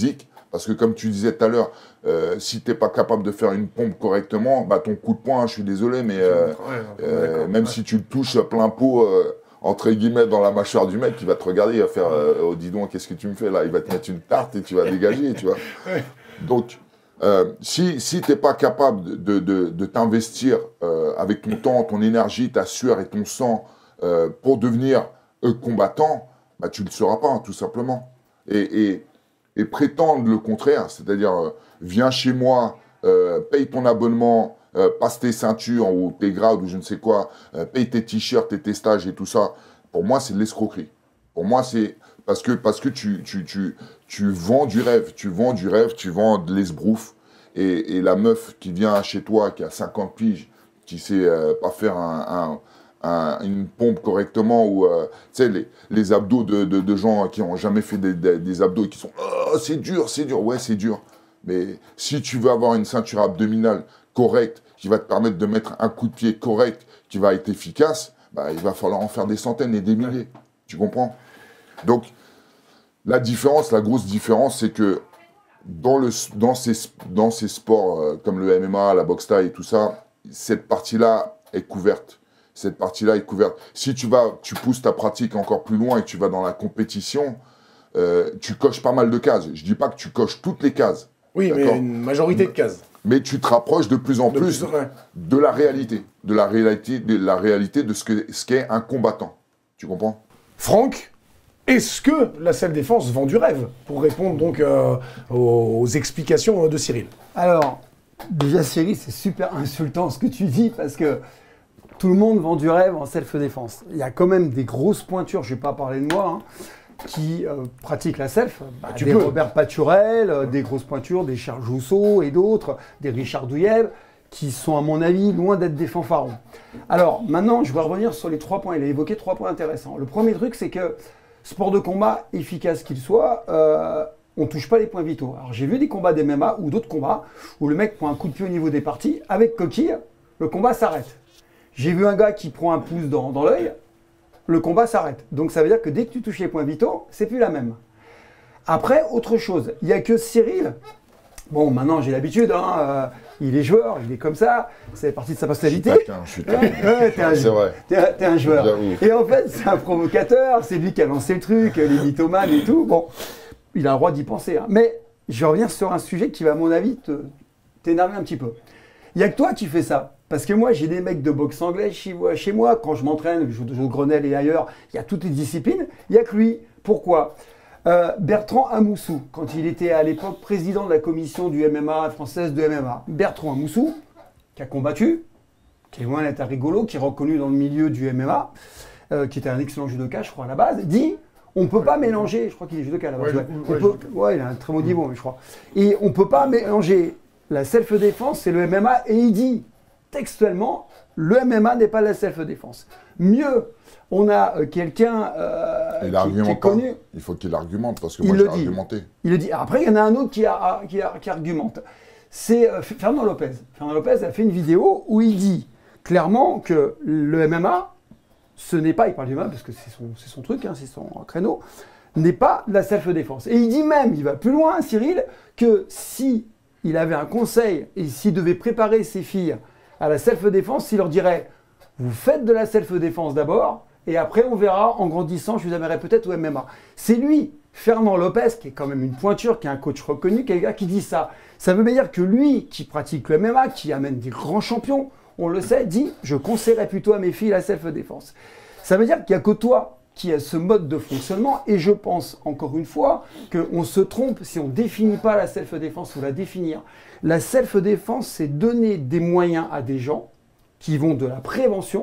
Parce que comme tu disais tout à l'heure, euh, si tu n'es pas capable de faire une pompe correctement, bah, ton coup de poing, je suis désolé, mais euh, ouais, euh, même ouais. si tu le touches plein pot, euh, entre guillemets, dans la mâchoire du mec, il va te regarder, il va faire euh, « Oh, dis donc, qu'est-ce que tu me fais là ?» Il va te mettre une tarte et tu vas dégager, tu vois. Ouais. Donc, euh, si, si tu n'es pas capable de, de, de t'investir euh, avec ton temps, ton énergie, ta sueur et ton sang euh, pour devenir euh, combattant, bah, tu ne le seras pas, hein, tout simplement. Et, et, et prétendre le contraire, c'est-à-dire euh, viens chez moi, euh, paye ton abonnement, euh, passe tes ceintures ou tes grades ou je ne sais quoi, euh, paye tes t-shirts et tes stages et tout ça, pour moi c'est de l'escroquerie. Pour moi c'est parce que, parce que tu, tu, tu, tu vends du rêve, tu vends du rêve, tu vends de l'esbrouf. Et, et la meuf qui vient chez toi, qui a cinquante piges, qui sait euh, pas faire un... un Un, une pompe correctement ou euh, tu sais les, les abdos de, de, de gens qui n'ont jamais fait des, des, des abdos et qui sont oh, c'est dur, c'est dur, ouais c'est dur, mais si tu veux avoir une ceinture abdominale correcte qui va te permettre de mettre un coup de pied correct qui va être efficace, bah, il va falloir en faire des centaines et des milliers, tu comprends? Donc la différence, la grosse différence, c'est que dans, le, dans, ces, dans ces sports euh, comme le M M A, la boxe thaï et tout ça, cette partie-là est couverte. Cette partie-là est couverte. Si tu vas, tu pousses ta pratique encore plus loin et que tu vas dans la compétition, euh, tu coches pas mal de cases. Je dis pas que tu coches toutes les cases. Oui, mais une majorité de cases. Mais tu te rapproches de plus en de plus, plus ouais. de la réalité, de la réalité, de la réalité de ce que ce qu'est un combattant. Tu comprends? Franck, est-ce que la self-défense vend du rêve? Pour répondre donc euh, aux, aux explications de Cyril. Alors, déjà Cyril, c'est super insultant ce que tu dis parce que tout le monde vend du rêve en self-défense. Il y a quand même des grosses pointures, je ne vais pas parler de moi, hein, qui euh, pratiquent la self. Bah, tu des peux. Robert Paturel, euh, des grosses pointures, des Charles Jousseau et d'autres, des Richard Douillet, qui sont à mon avis loin d'être des fanfarons. Alors maintenant, je vais revenir sur les trois points. Il a évoqué trois points intéressants. Le premier truc, c'est que sport de combat, efficace qu'il soit, euh, on ne touche pas les points vitaux. Alors j'ai vu des combats d'M M A ou d'autres combats où le mec prend un coup de pied au niveau des parties, avec coquille, le combat s'arrête. J'ai vu un gars qui prend un pouce dans, dans l'œil, le combat s'arrête. Donc ça veut dire que dès que tu touches les points vitaux, c'est plus la même. Après, autre chose, il n'y a que Cyril. Bon, maintenant j'ai l'habitude, hein, euh, il est joueur, il est comme ça, c'est partie de sa personnalité. Je suis taquin, je suis taquin. Ouais, t'es un, c'est vrai. T'es un, t'es un joueur. J'avoue. Et en fait, c'est un provocateur, c'est lui qui a lancé le truc, les mythomanes et tout. Bon, il a le droit d'y penser. Hein. Mais je reviens sur un sujet qui va, à mon avis, te, t'énerver un petit peu. Il n'y a que toi qui fais ça. Parce que moi, j'ai des mecs de boxe anglaise chez, chez moi. Quand je m'entraîne, je joue au Grenelle et ailleurs, il y a toutes les disciplines. Il n'y a que lui. Pourquoi euh, Bertrand Amoussou, quand il était à l'époque président de la commission du M M A française de M M A. Bertrand Amoussou, qui a combattu, qui est loin d'être un rigolo, qui est reconnu dans le milieu du M M A, euh, qui était un excellent judoka, je crois, à la base, dit on ne peut pas mélanger, je crois qu'il est judoka à la base. Ouais, ouais. Ouais, peut, ouais, il a un très bon niveau, je crois. Et on ne peut pas mélanger la self-défense et le M M A. Et il dit textuellement, le M M A n'est pas la self-défense. Mieux, on a euh, quelqu'un euh, qui, qui est connu. Il faut qu'il argumente, parce que il moi, j'ai dit. argumenté. Il le dit. Après, il y en a un autre qui, a, qui, a, qui argumente. C'est euh, Fernand Lopez. Fernand Lopez a fait une vidéo où il dit clairement que le M M A, ce n'est pas, il parle du M M A parce que c'est son, c'est son truc, hein, c'est son créneau, n'est pas la self-défense. Et il dit même, il va plus loin, Cyril, que si il avait un conseil et s'il devait préparer ses filles à la self-défense, il leur dirait « Vous faites de la self-défense d'abord, et après on verra, en grandissant, je vous amènerai peut-être au M M A. » C'est lui, Fernand Lopez, qui est quand même une pointure, qui est un coach reconnu, qui est un gars qui dit ça. Ça veut dire que lui, qui pratique le M M A, qui amène des grands champions, on le sait, dit « Je conseillerais plutôt à mes filles la self-défense. » Ça veut dire qu'il n'y a que toi qui a ce mode de fonctionnement, et je pense, encore une fois, qu'on se trompe si on ne définit pas la self-défense ou la définir. La self-défense, c'est donner des moyens à des gens qui vont de la prévention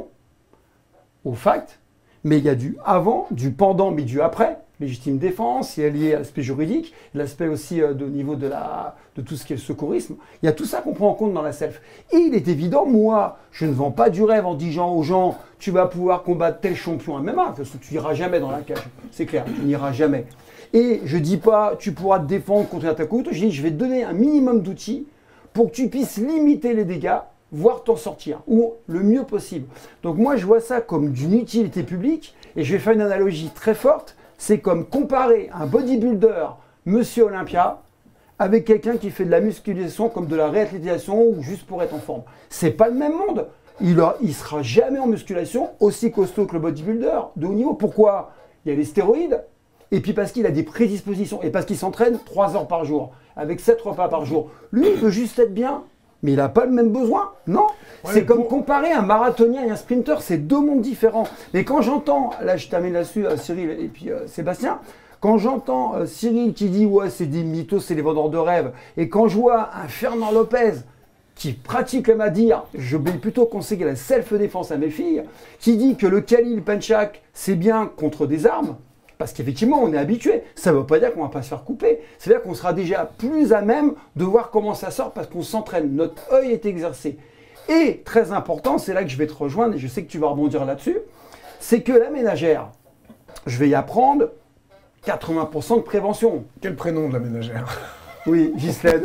au fact, mais il y a du avant, du pendant, mais du après. Légitime défense, il y a lié à l'aspect juridique, l'aspect aussi euh, de niveau de, la, de tout ce qui est le secourisme. Il y a tout ça qu'on prend en compte dans la self. Et il est évident, moi, je ne vends pas du rêve en disant aux gens, tu vas pouvoir combattre tel champion M M A, parce que tu n'iras jamais dans la cage. C'est clair, tu n'iras jamais. Et je ne dis pas, tu pourras te défendre contre un attaque ou autre, je dis, je vais te donner un minimum d'outils pour que tu puisses limiter les dégâts, voire t'en sortir, ou le mieux possible. Donc moi, je vois ça comme d'une utilité publique, et je vais faire une analogie très forte. C'est comme comparer un bodybuilder, Monsieur Olympia, avec quelqu'un qui fait de la musculation comme de la réathlétisation ou juste pour être en forme. C'est pas le même monde. Il ne sera jamais en musculation aussi costaud que le bodybuilder de haut niveau. Pourquoi? Il y a les stéroïdes, et puis parce qu'il a des prédispositions, et parce qu'il s'entraîne trois heures par jour, avec sept repas par jour. Lui, il peut juste être bien, mais il n'a pas le même besoin, non? Ouais, c'est comme pour... comparer un marathonien et un sprinter, c'est deux mondes différents. Mais quand j'entends, là je termine là-dessus, euh, Cyril et puis euh, Sébastien, quand j'entends euh, Cyril qui dit « ouais, c'est des mythos, c'est des vendeurs de rêves », et quand je vois un Fernand Lopez qui pratique le dire, je vais plutôt conseiller la self-défense à mes filles, qui dit que le Khalil Penchak, c'est bien contre des armes, parce qu'effectivement, on est habitué. Ça ne veut pas dire qu'on ne va pas se faire couper. C'est-à-dire qu'on sera déjà plus à même de voir comment ça sort, parce qu'on s'entraîne, notre œil est exercé. Et, très important, c'est là que je vais te rejoindre, et je sais que tu vas rebondir là-dessus, c'est que la ménagère, je vais y apprendre quatre-vingts pour cent de prévention. Quel prénom de la ménagère? Oui, Ghislaine.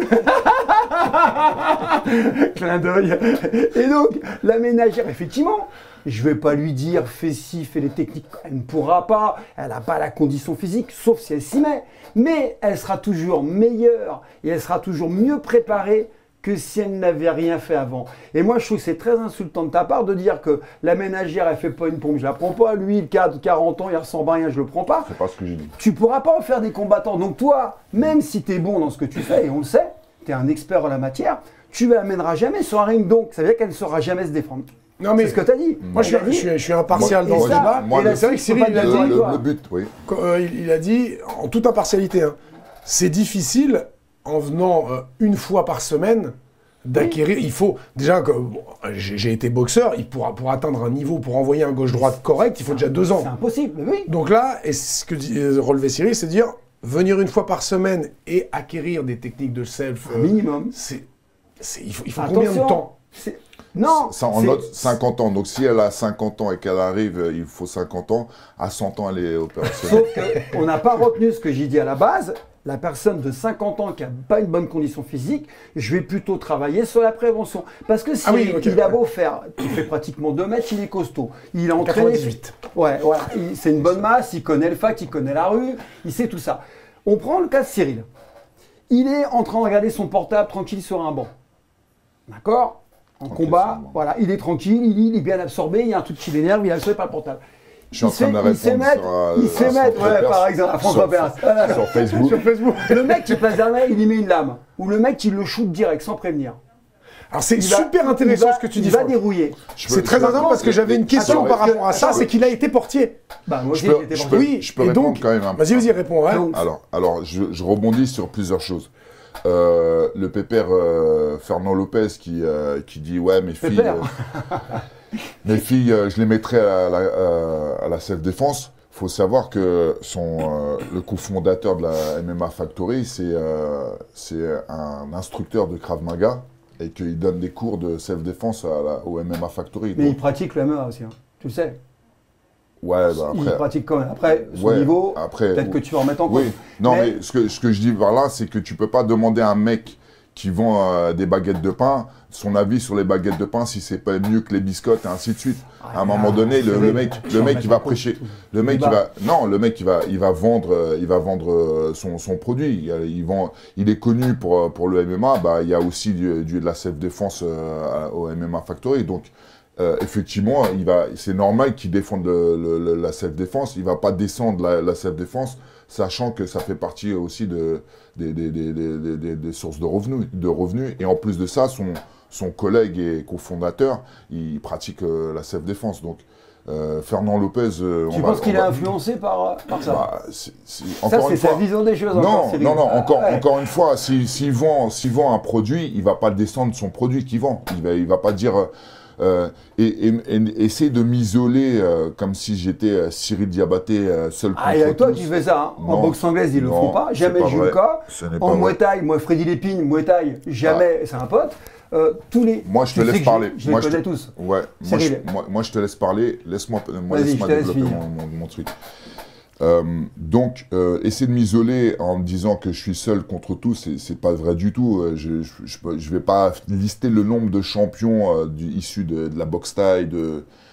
Clin d'œil. Et donc, la ménagère, effectivement, je ne vais pas lui dire fais ci, fais les techniques. Elle ne pourra pas, elle n'a pas la condition physique, sauf si elle s'y met. Mais elle sera toujours meilleure et elle sera toujours mieux préparée que si elle n'avait rien fait avant. Et moi, je trouve que c'est très insultant de ta part de dire que la ménagère, elle ne fait pas une pompe, je ne la prends pas. Lui, il a quarante ans, il ressemble à rien, je ne le prends pas. C'est pas ce que j'ai dit. Tu ne pourras pas en faire des combattants. Donc toi, même si tu es bon dans ce que tu fais, et on le sait, tu es un expert en la matière, tu ne l'amèneras jamais sur un ring. Donc, ça veut dire qu'elle ne saura jamais se défendre. Non mais c'est ce que tu as dit. Moi, je, je, suis, je suis impartial moi, dans ce débat. C'est vrai que Cyril, il a dit... Le, le but, oui. Euh, il, il a dit, en toute impartialité, hein, c'est difficile, en venant euh, une fois par semaine, d'acquérir, oui. Il faut, déjà, bon, j'ai été boxeur, il pourra, pour atteindre un niveau, pour envoyer un gauche-droite correct, il faut déjà deux ans. C'est impossible, oui. Donc là, et ce que dit, relevait Cyril, c'est dire, venir une fois par semaine et acquérir des techniques de self... Un euh, minimum. C'est, il faut, il faut combien de temps? Non, ça, en note cinquante ans. Donc si elle a cinquante ans et qu'elle arrive, il faut cinquante ans. À cent ans, elle est opérationnelle. Sauf qu'on n'a pas retenu ce que j'ai dit à la base. La personne de cinquante ans qui n'a pas une bonne condition physique, je vais plutôt travailler sur la prévention. Parce que si ah oui, okay, il a beau faire, il fait pratiquement deux mètres, il est costaud. Il a entraîné. quatre-vingt-dix-huit. Ouais, voilà. C'est une bonne masse, il connaît le fac, il connaît la rue, il sait tout ça. On prend le cas de Cyril. Il est en train de regarder son portable tranquille sur un banc. D'accord? En tranquille combat, voilà, il est tranquille, il, il est bien absorbé, il y a un truc qui l'énerve, il est absorbé par le portable. Je suis en train de répondre sur, euh, il sait mettre, ouais, par exemple, à François Perras. Sur, sur Facebook. Sur Facebook. Le mec qui passe derrière, il y met une lame. Ou le mec qui le shoot direct, sans prévenir. Alors c'est super va, intéressant va, ce que tu dis. Il va dérouiller. C'est très intéressant parce que j'avais une question par rapport à ça, c'est qu'il a été portier. Bah moi aussi, j'ai été portier. Oui, je peux répondre quand même. Vas-y, vas-y, réponds. Ouais. Alors, alors je, je rebondis sur plusieurs choses. Euh, le pépère euh, Fernand Lopez qui, euh, qui dit ouais mes filles euh, mes filles euh, je les mettrai à la, euh, à la self-défense. Il faut savoir que son, euh, le cofondateur de la M M A Factory c'est euh, un instructeur de Krav Maga et qu'il donne des cours de self-défense au M M A Factory. Mais donc, il pratique le M M A aussi, hein. Tu le sais. Ouais, bah après, il pratique quand même. Après, son ouais, niveau, peut-être que tu vas en mettre en compte. Oui. Non, mais, mais ce, que, ce que je dis par là, c'est que tu peux pas demander à un mec qui vend euh, des baguettes de pain son avis sur les baguettes de pain si c'est pas mieux que les biscottes et ainsi de suite. Ah, à un moment donné, le, le mec, le mec qui va prêcher, le mec qui va, non, le mec qui va, il va vendre, il va vendre son, son produit. Il, il vend, il est connu pour pour le M M A. Bah, il y a aussi du, du de la self-défense euh, au M M A Factory, donc. Euh, effectivement, c'est normal qu'il défende le, le, la self-défense. Il ne va pas descendre la, la self-défense, sachant que ça fait partie aussi de, des, des, des, des, des, des sources de revenus, de revenus. Et en plus de ça, son, son collègue et cofondateur, il pratique euh, la self-défense. Donc, euh, Fernand Lopez... Euh, tu penses qu'il est influencé par, par ça bah, c est, c est, Ça, c'est sa vision des choses. Non, encore, non, non, ah, encore, ouais. encore une fois, s'il si, si vend, si vend un produit, il ne va pas descendre son produit qu'il vend. Il ne va, il va pas dire... Euh, et, et, et essayer de m'isoler euh, comme si j'étais euh, Cyril Diabaté euh, seul contre tous. Ah, et avec toi, tu fais ça. Hein. En boxe anglaise, ils ne le font pas. Jamais Juka. En Muay Thai, moi, Freddy Lépine, Muay Thai, jamais, ah. c'est un pote. Euh, tous les... Moi, je te laisse parler. Je, je moi, les je connais te... tous. Ouais, moi je, moi, moi, je te laisse parler. Laisse-moi moi, laisse développer mon, mon, mon truc. Euh, donc, euh, essayer de m'isoler en me disant que je suis seul contre tous, c'est pas vrai du tout. Je ne vais pas lister le nombre de champions euh, du, issus de, de la boxe thaï, de,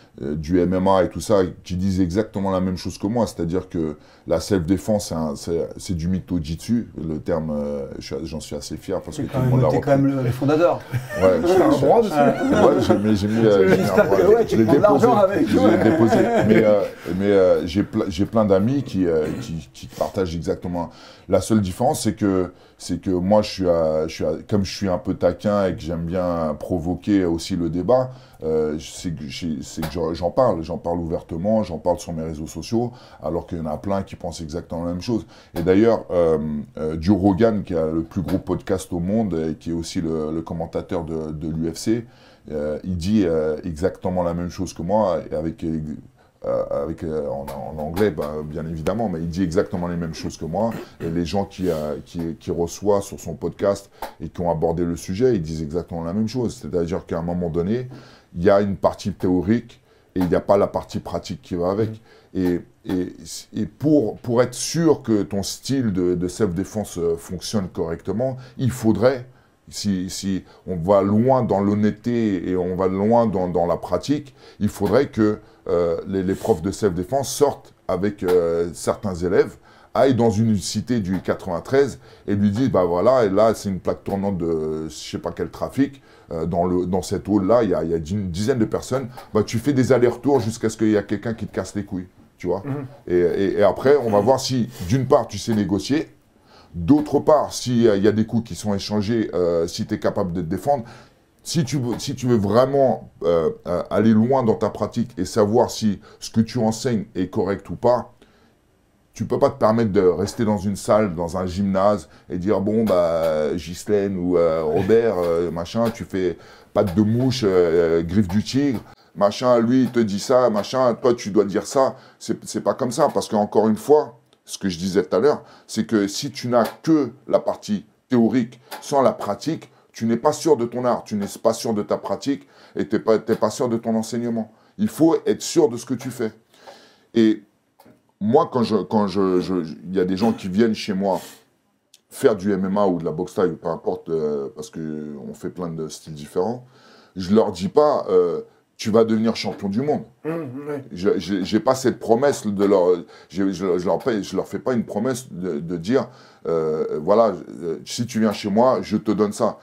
euh, du M M A et tout ça, qui disent exactement la même chose que moi. C'est-à-dire que la self-défense, c'est du mytho-jitsu. Le terme, euh, j'en suis assez fier parce que tout le monde l'a repris. T'es quand même le, le fondateur. Ouais, j'ai un droit dessus. Ouais, j'ai mis... J'ai mis euh, J'espère que ouais, tu prends de l'argent avec. Je l'ai déposé. Mais, euh, mais euh, j'ai ple plein d'amis qui, euh, qui, qui partagent exactement. La seule différence, c'est que, c'est que moi, je suis, à, je suis à, comme je suis un peu taquin et que j'aime bien provoquer aussi le débat, euh, c'est que j'en parle. J'en parle ouvertement, j'en parle sur mes réseaux sociaux, alors qu'il y en a plein qui pensent exactement la même chose. Et d'ailleurs, euh, euh, Joe Rogan, qui a le plus gros podcast au monde et qui est aussi le, le commentateur de, de l'U F C, euh, il dit euh, exactement la même chose que moi, avec... Euh, avec, euh, en, en anglais, bah, bien évidemment, mais il dit exactement les mêmes choses que moi. Et les gens qui, euh, qui, qui reçoivent sur son podcast et qui ont abordé le sujet, ils disent exactement la même chose. C'est-à-dire qu'à un moment donné, il y a une partie théorique et il n'y a pas la partie pratique qui va avec. Et, et, et pour, pour être sûr que ton style de, de self-défense fonctionne correctement, il faudrait, si, si on va loin dans l'honnêteté et on va loin dans, dans la pratique, il faudrait que Euh, les, les profs de self-défense sortent avec euh, certains élèves, aillent dans une cité du quatre-vingt-treize et lui disent, bah voilà, et là c'est une plaque tournante de je sais pas quel trafic, euh, dans, le, dans cette hall-là, il y a, y a une dizaine de personnes, bah tu fais des allers-retours jusqu'à ce qu'il y ait quelqu'un qui te casse les couilles, tu vois. Mm-hmm. et, et, et après, on va voir si, d'une part, tu sais négocier, d'autre part, s'il y a des coups qui sont échangés, euh, si tu es capable de te défendre. Si tu veux, si tu veux vraiment euh, euh, aller loin dans ta pratique et savoir si ce que tu enseignes est correct ou pas, tu ne peux pas te permettre de rester dans une salle, dans un gymnase et dire, bon, bah, Ghislaine ou euh, Robert, euh, machin, tu fais patte de mouche, euh, griffe du tigre, machin, lui, il te dit ça, machin, toi, tu dois dire ça. C'est pas comme ça, parce qu'encore une fois, ce que je disais tout à l'heure, c'est que si tu n'as que la partie théorique sans la pratique, tu n'es pas sûr de ton art, tu n'es pas sûr de ta pratique et tu n'es pas, t'es pas sûr de ton enseignement. Il faut être sûr de ce que tu fais. Et moi, quand je, quand je, je, il y a des gens qui viennent chez moi faire du M M A ou de la boxe thaï, peu importe, euh, parce qu'on fait plein de styles différents, je ne leur dis pas euh, tu vas devenir champion du monde. Mmh, ouais. Je n'ai pas cette promesse de leur... Je, je, je, leur, je leur fais pas une promesse de, de dire euh, voilà, si tu viens chez moi, je te donne ça.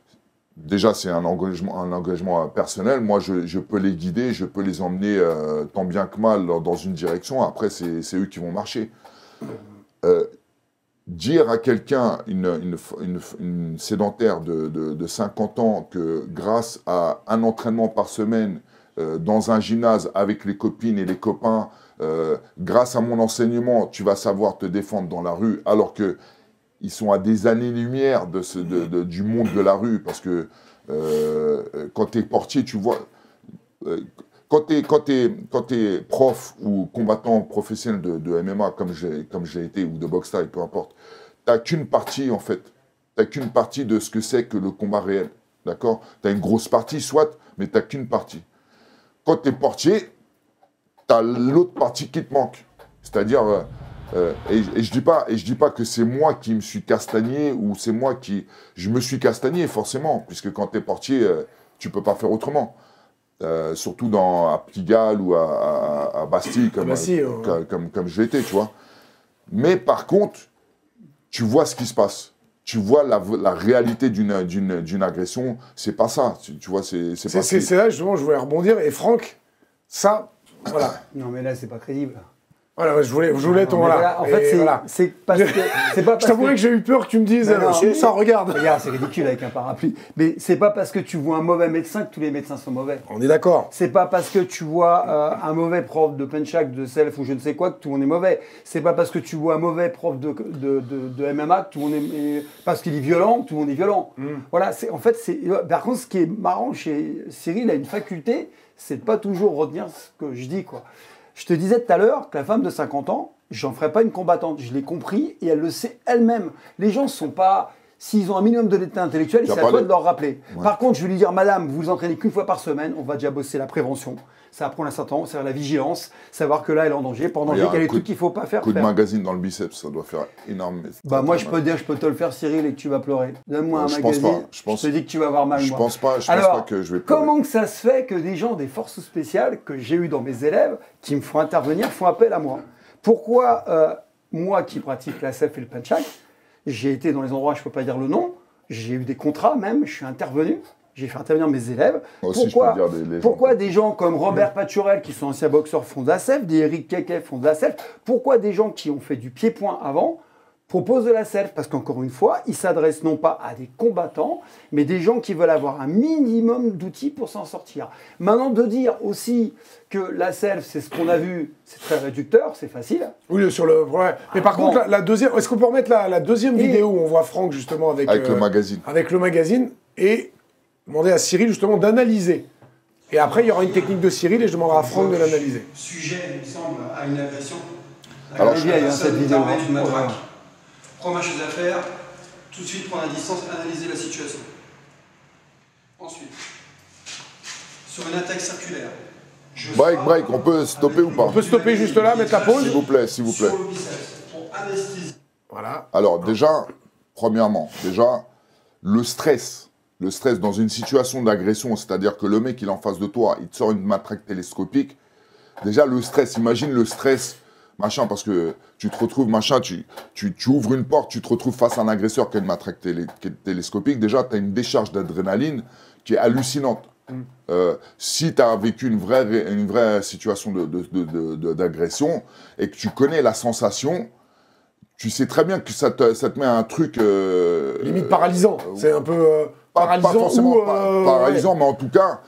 Déjà, c'est un engagement, un engagement personnel. Moi, je, je peux les guider, je peux les emmener euh, tant bien que mal dans une direction. Après, c'est eux qui vont marcher. Euh, dire à quelqu'un, une, une, une, une sédentaire de, de, de cinquante ans, que grâce à un entraînement par semaine euh, dans un gymnase avec les copines et les copains, euh, grâce à mon enseignement, tu vas savoir te défendre dans la rue, alors que ils sont à des années-lumière de ce, de, de, du monde de la rue, parce que euh, quand tu es portier, tu vois... Euh, quand tu es, quand t'es, quand t'es prof ou combattant professionnel de, de M M A, comme j'ai comme j'ai été, ou de boxe thaï, peu importe, tu n'as qu'une partie, en fait. Tu n'as qu'une partie de ce que c'est que le combat réel, d'accord? Tu as une grosse partie, soit, mais tu n'as qu'une partie. Quand tu es portier, tu as l'autre partie qui te manque. C'est-à-dire... Euh, Euh, et, et je dis pas, et je dis pas que c'est moi qui me suis castagné ou c'est moi qui, je me suis castagné forcément, puisque quand t'es portier, euh, tu peux pas faire autrement. Euh, surtout dans à Pigalle ou à, à, à Bastille comme, Bastille, euh, ouais. comme, comme comme je l'étais, tu vois. Mais par contre, tu vois ce qui se passe. Tu vois la, la réalité d'une d'une d'une agression. C'est pas ça. Tu, tu vois, c'est c'est pas. C'est là justement, je voulais rebondir. Et Franck, ça, voilà. Non mais là, c'est pas crédible. Voilà, je voulais, je voulais ton... Voilà. Voilà, en fait, c'est voilà. parce que... C'est pas parce je t'avouerais que, que j'ai eu peur que tu me dises, non, non, ça, regarde. Regarde, c'est ridicule avec un parapluie. Mais c'est pas parce que tu vois un mauvais médecin que tous les médecins sont mauvais. On est d'accord. C'est pas parce que tu vois euh, un mauvais prof de punchak, de self ou je ne sais quoi que tout le monde est mauvais. C'est pas parce que tu vois un mauvais prof de, de, de, de M M A que tout le monde est... Parce qu'il est violent que tout le monde est violent. Mm. Voilà, en fait, c'est... Par contre, ce qui est marrant chez Cyril, il a une faculté, c'est de pas toujours retenir ce que je dis, quoi. Je te disais tout à l'heure que la femme de cinquante ans, j'en ferai pas une combattante. Je l'ai compris et elle le sait elle-même. Les gens sont pas, S'ils ont un minimum d'honnêteté intellectuelle, c'est à toi parlé... de leur rappeler. Ouais. Par contre, je vais lui dire, madame, vous vous entraînez qu'une fois par semaine, on va déjà bosser la prévention. Ça va prendre un certain temps, c'est la vigilance, savoir que là, elle est en danger, pas en danger, qu'il y a des trucs qu'il ne faut pas faire. Coup de faire. magazine dans le biceps, ça doit faire énorme. Bah moi, je peux te dire, je peux te le faire, Cyril, et que tu vas pleurer. Donne-moi Ouais, un je magazine, pense pas. Je, pense... je te dis que tu vas avoir mal. Je moi. pense pas, je Alors, pense pas que je vais pleurer. Comment que ça se fait que des gens des forces spéciales que j'ai eu dans mes élèves, qui me font intervenir, font appel à moi? Pourquoi euh, moi qui pratique la self et le punchak, j'ai été dans les endroits, je ne peux pas dire le nom, j'ai eu des contrats même, je suis intervenu, j'ai fait intervenir mes élèves. Moi aussi, pourquoi, je peux dire des, les pourquoi gens. des gens comme Robert Paturel, qui sont anciens boxeurs, font de la self, des Eric Keke font de la self? Pourquoi des gens qui ont fait du pied-point avant proposent de la self? Parce qu'encore une fois, ils s'adressent non pas à des combattants, mais des gens qui veulent avoir un minimum d'outils pour s'en sortir. Maintenant, de dire aussi que la self, c'est ce qu'on a vu, c'est très réducteur, c'est facile. Oui, sur le. Ouais. Mais par bon. contre, la, la deuxième. Est-ce qu'on peut remettre la, la deuxième Et- vidéo où on voit Franck justement avec, Avec euh, le magazine. avec le magazine et demander à Cyril justement d'analyser. Et après, il y aura une technique de Cyril et je demanderai à Franck de l'analyser. Sujet, il me semble, à une agression. Alors, Elle est vieille, hein, cette vidéo. Une hein. matraque. Première chose à faire, tout de suite prendre la distance, analyser la situation. Ensuite, sur une attaque circulaire. je Break, frappe break, on peut stopper ou pas? On peut stopper juste là, mettre la pause. S'il vous plaît, s'il vous plaît. Sur le biceps, pour anesthésier. Voilà. Alors déjà, premièrement, déjà, le stress, le stress dans une situation d'agression, c'est-à-dire que le mec il est en face de toi, il te sort une matraque télescopique, déjà le stress, imagine le stress, machin, parce que tu te retrouves, machin, tu, tu, tu ouvres une porte, tu te retrouves face à un agresseur qui a une matraque télé- qui est télescopique, déjà tu as une décharge d'adrénaline qui est hallucinante. Euh, si tu as vécu une vraie, ré- une vraie situation de- de- de- de- de- d'agression et que tu connais la sensation, tu sais très bien que ça te, ça te met un truc... euh, Limite paralysant. C'est un peu euh, pas, paralysant. pas forcément ou, pa- euh, paralysant, mais en tout cas,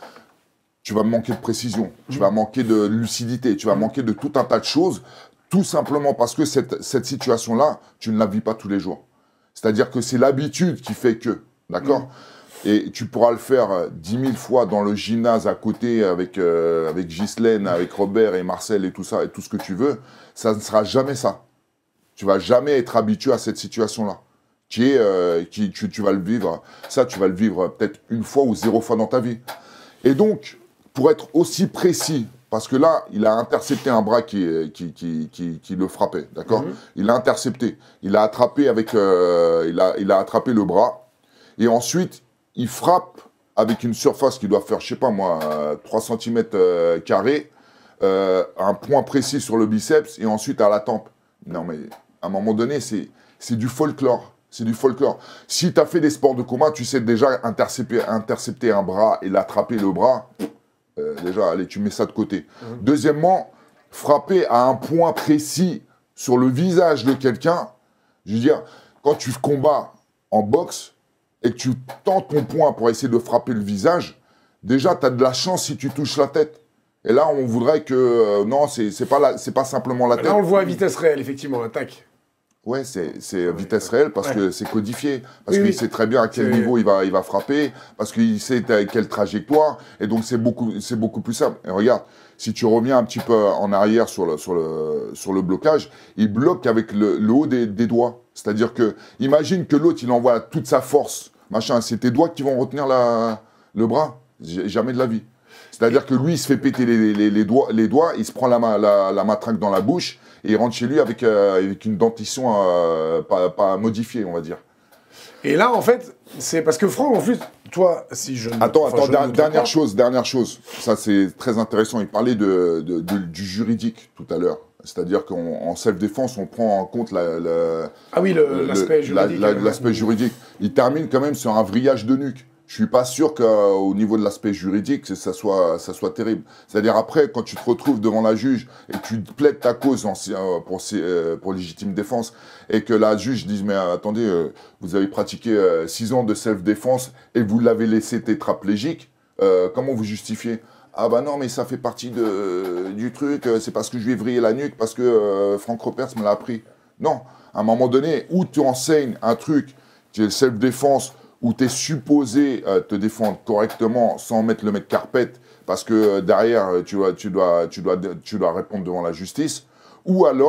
tu vas manquer de précision, tu Mm. vas manquer de lucidité, tu vas manquer de tout un tas de choses, tout simplement parce que cette, cette situation-là, tu ne la vis pas tous les jours. C'est-à-dire que c'est l'habitude qui fait que, d'accord Mm. Et tu pourras le faire euh, dix mille fois dans le gymnase à côté avec, euh, avec Ghislaine, avec Robert et Marcel et tout ça, et tout ce que tu veux, ça ne sera jamais ça. Tu vas jamais être habitué à cette situation-là. Qui est, euh, qui, tu, tu vas le vivre, ça, tu vas le vivre peut-être une fois ou zéro fois dans ta vie. Et donc, pour être aussi précis, parce que là, il a intercepté un bras qui, qui, qui, qui, qui le frappait, d'accord? Mhm. Il l'a intercepté. Il a attrapé avec, euh, il a, il a attrapé le bras. Et ensuite, il frappe avec une surface qui doit faire, je sais pas moi, euh, trois centimètres euh, carrés, euh, un point précis sur le biceps et ensuite à la tempe. Non mais, à un moment donné, c'est c'est du folklore. C'est du folklore. Si tu as fait des sports de combat, tu sais déjà intercepter, intercepter un bras et l'attraper le bras. Euh, déjà, allez, tu mets ça de côté. Mhm. Deuxièmement, frapper à un point précis sur le visage de quelqu'un, je veux dire, quand tu combats en boxe et que tu tends ton poing pour essayer de frapper le visage, déjà, tu as de la chance si tu touches la tête. Et là, on voudrait que... euh, non, c'est c'est pas, la- c'est pas simplement la tête. Là, on le voit à vitesse réelle, effectivement, l'attaque. Ouais, c'est c'est vitesse réelle parce Ouais. que c'est codifié. Parce Oui, qu'il oui. sait très bien à quel C'est- niveau il va, il va frapper, parce qu'il sait à quelle trajectoire, et donc c'est beaucoup, c'est beaucoup plus simple. Et regarde, si tu reviens un petit peu en arrière sur le, sur le, sur le blocage, il bloque avec le, le haut des, des doigts. C'est-à-dire que, imagine que l'autre, il envoie toute sa force, machin, c'est tes doigts qui vont retenir la, le bras. J- Jamais de la vie. C'est-à-dire que lui, il se fait péter les, les, les doigts, les doigts, il se prend la, ma- la, la matraque dans la bouche, et il rentre chez lui avec, euh, avec une dentition euh, pas, pas modifiée, on va dire. Et là, en fait, c'est parce que Franck, en plus, toi, si je. ne- Attends, enfin, attends, je der- ne me trompe dernière pas, chose, dernière chose. Ça, c'est très intéressant. Il parlait de, de- de- du juridique tout à l'heure. C'est-à-dire qu'en self-défense, on prend en compte la- la- Ah oui, le- le- l'aspect la- juridique. la- euh, l'aspect juridique. Il termine quand même sur un vrillage de nuque. Je suis pas sûr qu'au niveau de l'aspect juridique, que ça soit, ça soit terrible. C'est-à-dire après, quand tu te retrouves devant la juge et que tu plaides ta cause en- euh, pour, euh, pour légitime défense et que la juge dise mais euh, attendez, euh, vous avez pratiqué euh, six ans de self-défense et vous l'avez laissé tétraplégique, euh, comment vous justifiez? Ah bah non, mais ça fait partie de, du truc, euh, c'est parce que je lui ai vrillé la nuque, parce que euh, Franck Ropers me l'a appris. Non, à un moment donné, où tu enseignes un truc qui est le self-défense, où tu es supposé euh, te défendre correctement sans mettre le mec carpette, parce que euh, derrière, euh, tu dois, tu, dois, tu, dois, tu dois répondre devant la justice, ou alors,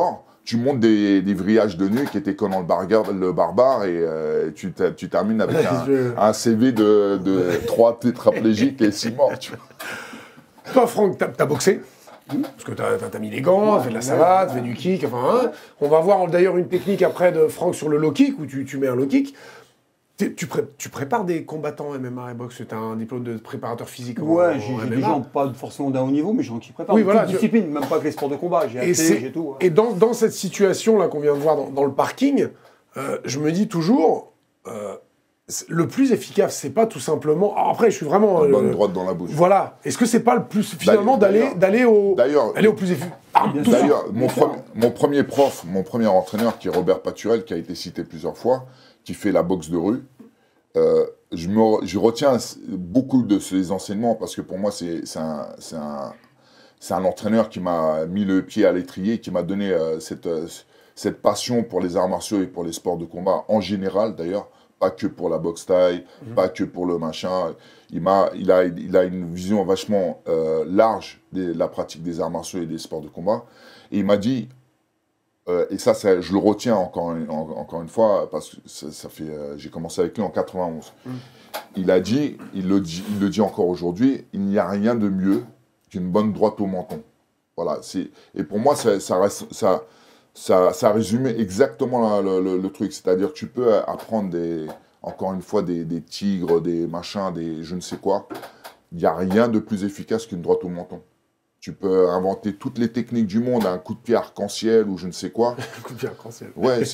tu montes des, des vrillages de nuque et t'es comme dans le, bargar, le barbare et euh, tu, tu termines avec un, Je- un C V de, de trois tétraplégiques et six morts. Tu vois. Toi, Franck, t'as as boxé. Parce que t'as as, mis les gants, t'as fait de la savate, t'as fait du kick, enfin... Hein. On va voir d'ailleurs une technique après de Franck sur le low kick, où tu, tu mets un low kick. Tu, pré tu prépares des combattants M M A et boxe, tu as un diplôme de préparateur physique en, Ouais, en j'ai M M A. des gens pas forcément d'un haut niveau, mais des gens qui préparent. Oui, Toute voilà, discipline, même pas que les sports de combat. J'ai Et, j'ai tout. Ouais. et dans, dans cette situation-là qu'on vient de voir dans, dans le parking, euh, je me dis toujours, euh, le plus efficace, c'est pas tout simplement... Alors après, je suis vraiment... Une bonne euh, droite dans la bouche. Voilà. Est-ce que c'est pas le plus, finalement, d'aller d'aller au, D'ailleurs, aller au plus efficace ah, D'ailleurs, mon, pre mon premier prof, mon premier entraîneur, qui est Robert Paturel, qui a été cité plusieurs fois, qui fait la boxe de rue, euh, je, me, je retiens beaucoup de ses enseignements parce que pour moi, c'est un, un, un entraîneur qui m'a mis le pied à l'étrier, qui m'a donné euh, cette, euh, cette passion pour les arts martiaux et pour les sports de combat en général d'ailleurs, pas que pour la boxe taille, mmh. pas que pour le machin. Il, m'a, il, a, il a une vision vachement euh, large de la pratique des arts martiaux et des sports de combat. Et il m'a dit, Euh, et ça, ça, je le retiens encore, en, encore une fois, parce que ça, ça fait, euh, j'ai commencé avec lui en quatre-vingt-onze. Mm. Il a dit, il le dit, il le dit encore aujourd'hui, il n'y a rien de mieux qu'une bonne droite au menton. Voilà. Et pour moi, ça, ça, ça, ça, ça résumait exactement la, le, le, le truc. C'est-à-dire que tu peux apprendre, des, encore une fois, des, des tigres, des machins, des je ne sais quoi. Il n'y a rien de plus efficace qu'une droite au menton. Tu peux inventer toutes les techniques du monde, un coup de pied arc-en-ciel ou je ne sais quoi. Un coup de pied arc-en-ciel. Ouais,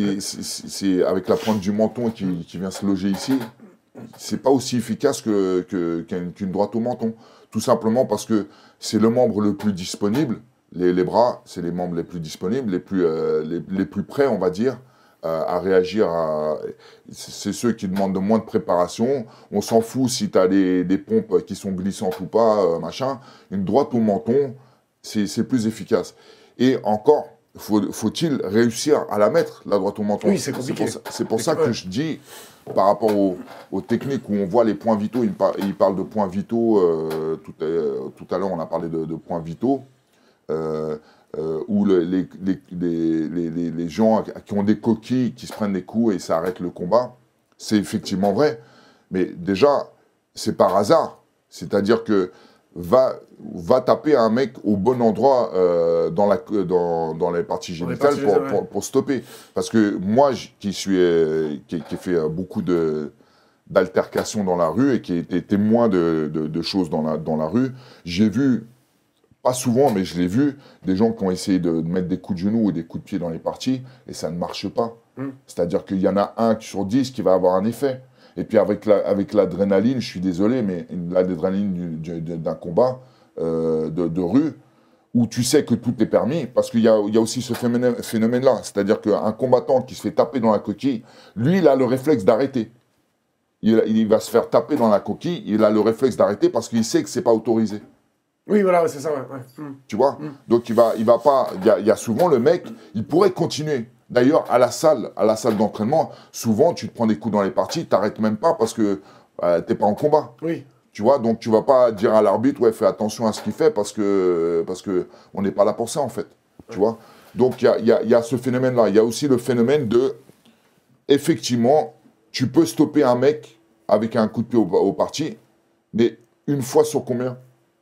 c'est avec la pointe du menton qui, qui vient se loger ici. C'est pas aussi efficace qu'une que, qu'une droite au menton. Tout simplement parce que c'est le membre le plus disponible. Les, les bras, c'est les membres les plus disponibles, les plus, euh, les, les plus prêts, on va dire, euh, à réagir. C'est ceux qui demandent de moins de préparation. On s'en fout si tu as des, des pompes qui sont glissantes ou pas, euh, machin. Une droite au menton, c'est plus efficace. Et encore, faut, faut-il réussir à la mettre, la droite au menton? Oui, c'est compliqué. C'est pour, pour ça que je dis, par rapport aux, aux techniques où on voit les points vitaux, il, par, il parle de points vitaux, euh, tout, euh, tout à l'heure on a parlé de, de points vitaux, euh, euh, où le, les, les, les, les, les gens qui ont des coquilles, qui se prennent des coups et ça arrête le combat, c'est effectivement vrai. Mais déjà, c'est par hasard. C'est-à-dire que va, va taper un mec au bon endroit euh, dans, la, dans, dans les parties génitales les parties pour, pour, pour stopper. Parce que moi, qui, suis, euh, qui, qui ai fait beaucoup d'altercations dans la rue et qui ai été témoin de, de, de choses dans la, dans la rue, j'ai vu, pas souvent, mais je l'ai vu, des gens qui ont essayé de mettre des coups de genoux ou des coups de pied dans les parties et ça ne marche pas. Mm. C'est-à-dire qu'il y en a un sur dix qui va avoir un effet. Et puis avec l'adrénaline, la, je suis désolé, mais l'adrénaline d'un combat euh, de, de rue, où tu sais que tout est permis, parce qu'il y, y a aussi ce phénomène-là. Phénomène C'est-à-dire qu'un combattant qui se fait taper dans la coquille, lui, il a le réflexe d'arrêter. Il, il va se faire taper dans la coquille, il a le réflexe d'arrêter parce qu'il sait que c'est pas autorisé. Oui, voilà, c'est ça, ouais. ouais. Mm. Tu vois mm. Donc il va, il va pas... Il y a, il y a souvent le mec, il pourrait continuer. D'ailleurs, à la salle, à la salle d'entraînement, souvent, tu te prends des coups dans les parties, tu n'arrêtes même pas parce que euh, tu n'es pas en combat. Oui. Tu vois, donc tu ne vas pas dire à l'arbitre, ouais, fais attention à ce qu'il fait parce que parce que on n'est pas là pour ça, en fait. Tu vois. Donc, il y a, y, a, y a ce phénomène-là. Il y a aussi le phénomène de, effectivement, tu peux stopper un mec avec un coup de pied au, au parti, mais une fois sur combien?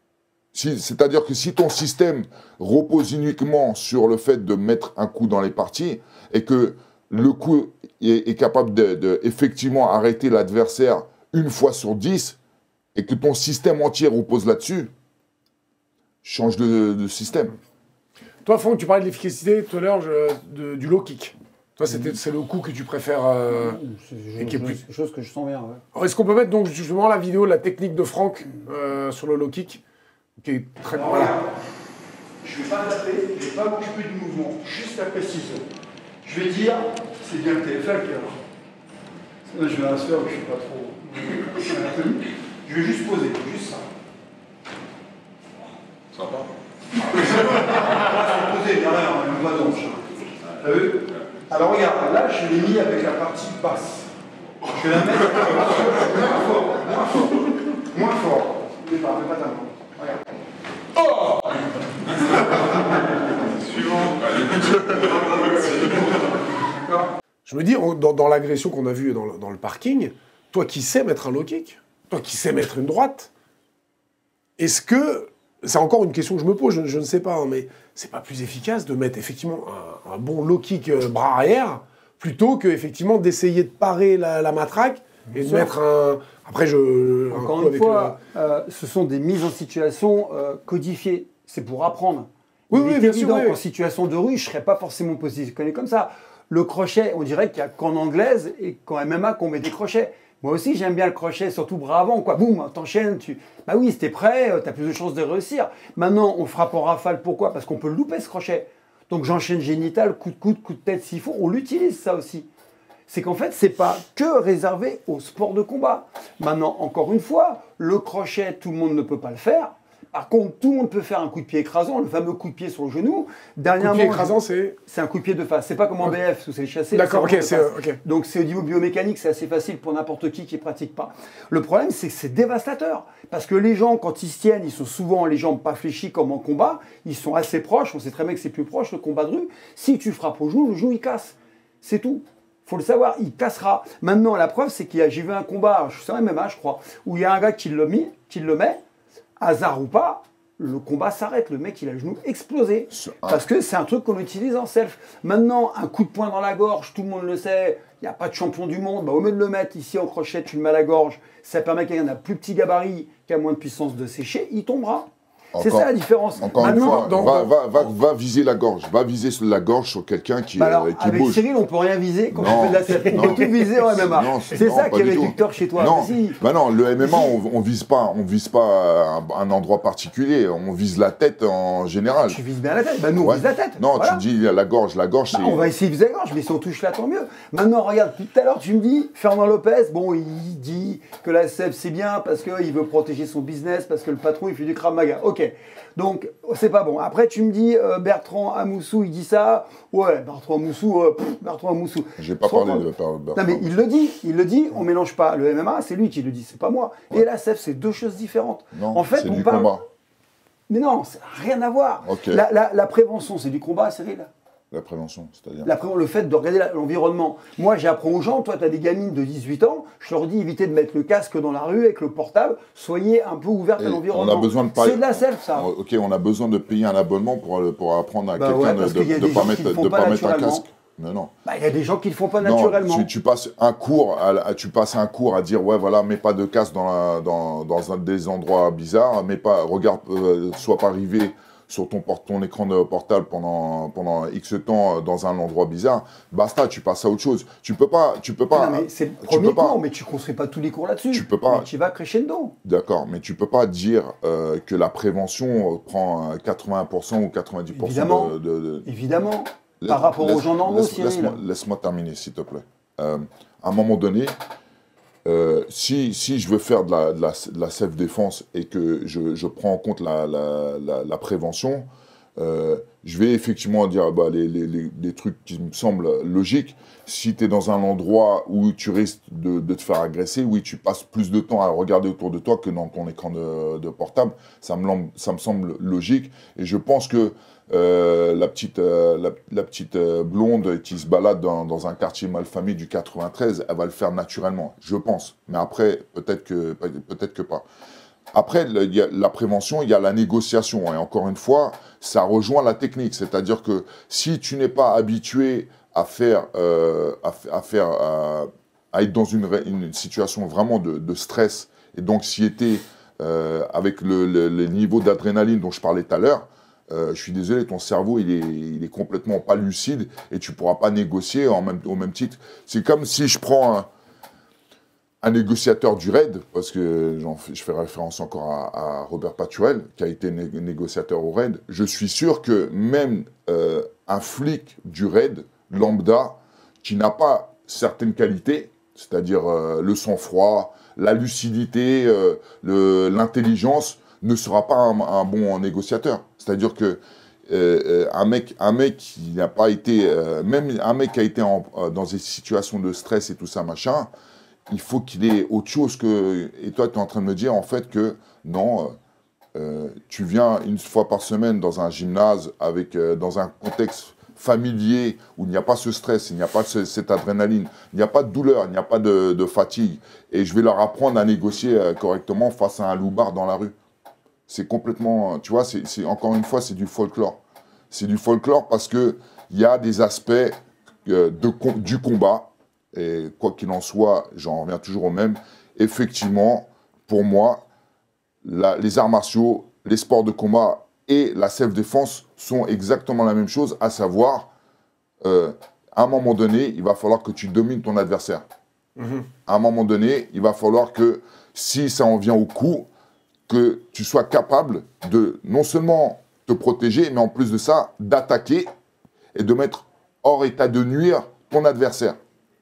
Si, C'est-à-dire que si ton système repose uniquement sur le fait de mettre un coup dans les parties et que le coup est, est capable de, de effectivement arrêter l'adversaire une fois sur dix et que ton système entier repose là-dessus, change de, de système. Toi, Franck, tu parlais de l'efficacité tout à l'heure du low kick. Toi, c'est le coup que tu préfères euh, C'est et qui est plus... quelque chose que je sens bien. Ouais. Est-ce qu'on peut mettre donc justement la vidéo, la technique de Franck euh, sur le low kick qui est très Alors, voilà. Je ne vais pas taper, je ne vais pas m'occuper du mouvement, juste la précision. Je vais dire, c'est bien le T F L qui a. Je vais à la sphère où je ne suis pas trop. Je vais juste poser, juste ça. Sympa. Je vais poser derrière, on voit donc. T'as vu? Alors regarde, là je l'ai mis avec la partie basse. Je vais la mettre moins fort, moins fort, moins fort. Fais pas, fais pas ta main. Regarde. Oh! Suivant. Je me dis, on- dans, dans l'agression qu'on a vue dans le, dans le parking, toi qui sais mettre un low kick, toi qui sais mettre une droite, est-ce que, c'est encore une question que je me pose, je, je ne sais pas, hein, mais c'est pas plus efficace de mettre effectivement un, un bon low kick euh, bras arrière, plutôt que effectivement d'essayer de parer la, la matraque et de sûr. mettre un... Après, je... un Encore coup une avec fois, euh, ce sont des mises en situation euh, codifiées. C'est pour apprendre. Oui, Il oui, est bien évident sûr, oui. qu'en situation de rue, je ne serais pas forcément positionné comme ça. Le crochet, on dirait qu'il n'y a qu'en anglaise et qu'en M M A qu'on met des crochets. Moi aussi, j'aime bien le crochet, surtout bras avant, quoi. Boum, t'enchaînes, tu... Bah oui, si t'es prêt, euh, t'as plus de chances de réussir. Maintenant, on frappe en rafale, pourquoi? Parce qu'on peut le louper, ce crochet. Donc j'enchaîne génital, coup de coude, coup de tête, s'il faut. On l'utilise, ça aussi. C'est qu'en fait, c'est pas que réservé au sport de combat. Maintenant, encore une fois, le crochet, tout le monde ne peut pas le faire. Par contre, tout le monde peut faire un coup de pied écrasant, le fameux coup de pied sur le genou. Coup Dernièrement, de pied écrasant, c'est... c'est un coup de pied de face. C'est pas comme en B F où c'est le chassé. D'accord, c'est ok, un c'est... coup de face. ok. Donc c'est au niveau biomécanique, c'est assez facile pour n'importe qui qui ne pratique pas. Le problème, c'est que c'est dévastateur. Parce que les gens, quand ils se tiennent, ils sont souvent les jambes pas fléchies comme en combat. Ils sont assez proches. On sait très bien que c'est plus proche, le combat de rue. Si tu frappes au genou, le genou, il casse. C'est tout. Faut le savoir, il cassera. Maintenant, la preuve, c'est qu'il y a, j'ai vu un combat, je sais M M A, je crois, où il y a un gars qui le mis, qui le met, hasard ou pas, le combat s'arrête. Le mec, il a le genou explosé. Parce que c'est un truc qu'on utilise en self. Maintenant, un coup de poing dans la gorge, tout le monde le sait, il n'y a pas de champion du monde. Bah, au lieu de le mettre ici en crochet, tu le mets à la gorge, ça permet à quelqu'un d'un plus petit gabarit, qui a moins de puissance de sécher, il tombera. C'est Encore- ça la différence. Encore Maintenant, une fois, dans- va, va, va, va viser la gorge. Va viser la gorge sur quelqu'un qui, Bah alors, euh, qui avec bouge. Cyril, on peut rien viser quand Non, on fait de la self. On non. peut tout viser en M M A. Non, C'est non, ça pas qui est du tout. réducteur chez toi. Non, Vas-y. bah non, le M M A, on, on vise pas, on vise pas un, un endroit particulier. On vise la tête en général. Tu vises bien la tête. Bah nous, on Ouais. vise la tête. Non, Voilà. tu dis la gorge. La gorge, Bah, c'est. on va essayer de viser la gorge, mais si on touche là, tant mieux. Maintenant, regarde, tout à l'heure, tu me dis, Fernand Lopez, bon, il dit que la S E F, c'est bien parce qu'il veut protéger son business, parce que le patron, il fait du Krav Maga. Ok. Donc, c'est pas bon. Après, tu me dis, euh, Bertrand Amoussou, il dit ça. Ouais, Bertrand Amoussou, euh, pff, Bertrand Amoussou. J'ai pas Sans parlé problème. de Bertrand. Non, mais il le dit, il le dit, on mélange pas. Le M M A, c'est lui qui le dit, c'est pas moi. Et la S E F, c'est deux choses différentes. Non, en fait, c'est on du parle. combat. Mais non, ça n'a rien à voir. Ok. La, la- la prévention, c'est du combat, Cyril. La prévention, c'est-à-dire. La pré- le fait de regarder la- l'environnement. Moi, j'apprends aux gens, toi, tu as des gamines de dix-huit ans, je leur dis évitez de mettre le casque dans la rue avec le portable, soyez un peu ouverts Et à l'environnement. on a besoin de parler- C'est de la self, ça. Ok, on a besoin de payer un abonnement pour, pour apprendre à Bah quelqu'un ouais, de parce qu'il y a ne des pas gens mettre, qui le font de pas pas mettre un naturellement. casque. Mais non. Bah, il y a des gens qui le font pas Non, naturellement. tu, tu passes un cours, à, à- tu passes un cours à dire ouais voilà, mets pas de casque dans, la- dans, dans un des endroits bizarres, mets pas, regarde, euh, sois pas arrivé sur ton, port- ton écran de portable pendant, pendant X temps euh, dans un endroit bizarre. Basta, tu passes à autre chose. Tu peux pas, tu peux pas. Non, mais c'est le tu premier peux pas. cours, mais tu construis pas tous les cours là-dessus. Tu peux pas. Mais tu vas crescendo. D'accord, mais tu peux pas dire euh, que la prévention euh, prend euh, quatre-vingts pour cent ou quatre-vingt-dix pour cent Évidemment. de, de- de- Évidemment. Laisse- Par rapport aux laisse- gens normaux, laisse- Cyril. Laisse-moi laisse-moi terminer, s'il te plaît. Euh, à un moment donné, euh, si, si je veux faire de la, de la, de la self-défense et que je, je prends en compte la, la, la, la prévention, euh, je vais effectivement dire bah, les, les, les, les trucs qui me semblent logiques. Si tu es dans un endroit où tu risques de, de te faire agresser, oui, tu passes plus de temps à regarder autour de toi que dans ton écran de, de portable. Ça me, lem- ça me semble logique. Et je pense que euh, la petite, euh, la, la petite euh, blonde qui se balade dans, dans un quartier malfamé du quatre-vingt-treize, elle va le faire naturellement, je pense. Mais après, peut-être que, peut-être que pas. Après, le- il y a la prévention, il y a la négociation. Et encore une fois, ça rejoint la technique. C'est-à-dire que si tu n'es pas habitué à faire, euh, à, f- à faire, à, à être dans une, ré- une situation vraiment de, de stress et d'anxiété euh, avec le, le, le niveau d'adrénaline dont je parlais tout à l'heure, euh, je suis désolé, ton cerveau, il est, il est complètement pas lucide et tu pourras pas négocier en même, au même titre. C'est comme si je prends un, un négociateur du raid, parce que j'en fais- je fais référence encore à, à Robert Paturel, qui a été né- négociateur au raid. Je suis sûr que même euh, un flic du raid, lambda, qui n'a pas certaines qualités, c'est-à-dire euh, le sang-froid, la lucidité, euh, le- l'intelligence, ne sera pas un, un bon négociateur. C'est-à-dire que euh, euh, un mec, un mec qui n'a pas été, euh, même un mec qui a été en- euh, dans des situations de stress et tout ça, machin, il faut qu'il ait autre chose que... Et toi, tu es en train de me dire, en fait, que non, euh, tu viens une fois par semaine dans un gymnase, avec, euh, dans un contexte familier, où il n'y a pas ce stress, il n'y a pas ce, cette adrénaline, il n'y a pas de douleur, il n'y a pas de, de fatigue. Et je vais leur apprendre à négocier euh, correctement face à un loupard dans la rue. C'est complètement, tu vois, c'est, c'est, encore une fois, c'est du folklore. C'est du folklore parce qu'il y a des aspects euh, de, du combat, et quoi qu'il en soit, j'en reviens toujours au même. Effectivement, pour moi, la, les arts martiaux, les sports de combat et la self-défense sont exactement la même chose, à savoir, euh, à un moment donné, il va falloir que tu domines ton adversaire. Mmh. À un moment donné, il va falloir que, si ça en vient au coup, que tu sois capable de non seulement te protéger, mais en plus de ça, d'attaquer et de mettre hors état de nuire ton adversaire.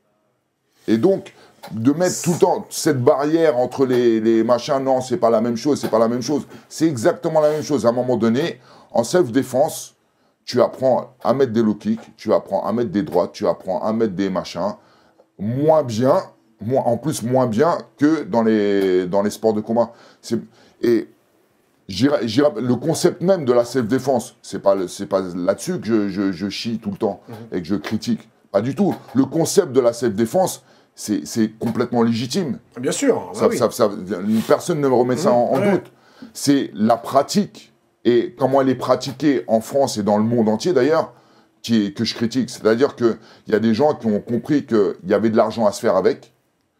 Et donc, de mettre tout le temps cette barrière entre les, les machins, non, c'est pas la même chose, c'est pas la même chose. C'est exactement la même chose. À un moment donné, en self-défense, tu apprends à mettre des low kicks, tu apprends à mettre des droites, tu apprends à mettre des machins, moins bien, moins, en plus moins bien que dans les, dans les sports de combat. C'est, et j'irai, j'irai, le concept même de la self-défense, c'est pas, c'est pas là-dessus que je, je, je chie tout le temps mmh. et que je critique. Pas du tout. Le concept de la self-défense, c'est, c'est complètement légitime. Bien sûr. Ça, oui. ça, ça, personne ne me remet mmh. ça en, en ouais. doute. C'est la pratique et comment elle est pratiquée en France et dans le monde entier d'ailleurs qui est, que je critique. C'est-à-dire qu'il y a des gens qui ont compris qu'il y avait de l'argent à se faire avec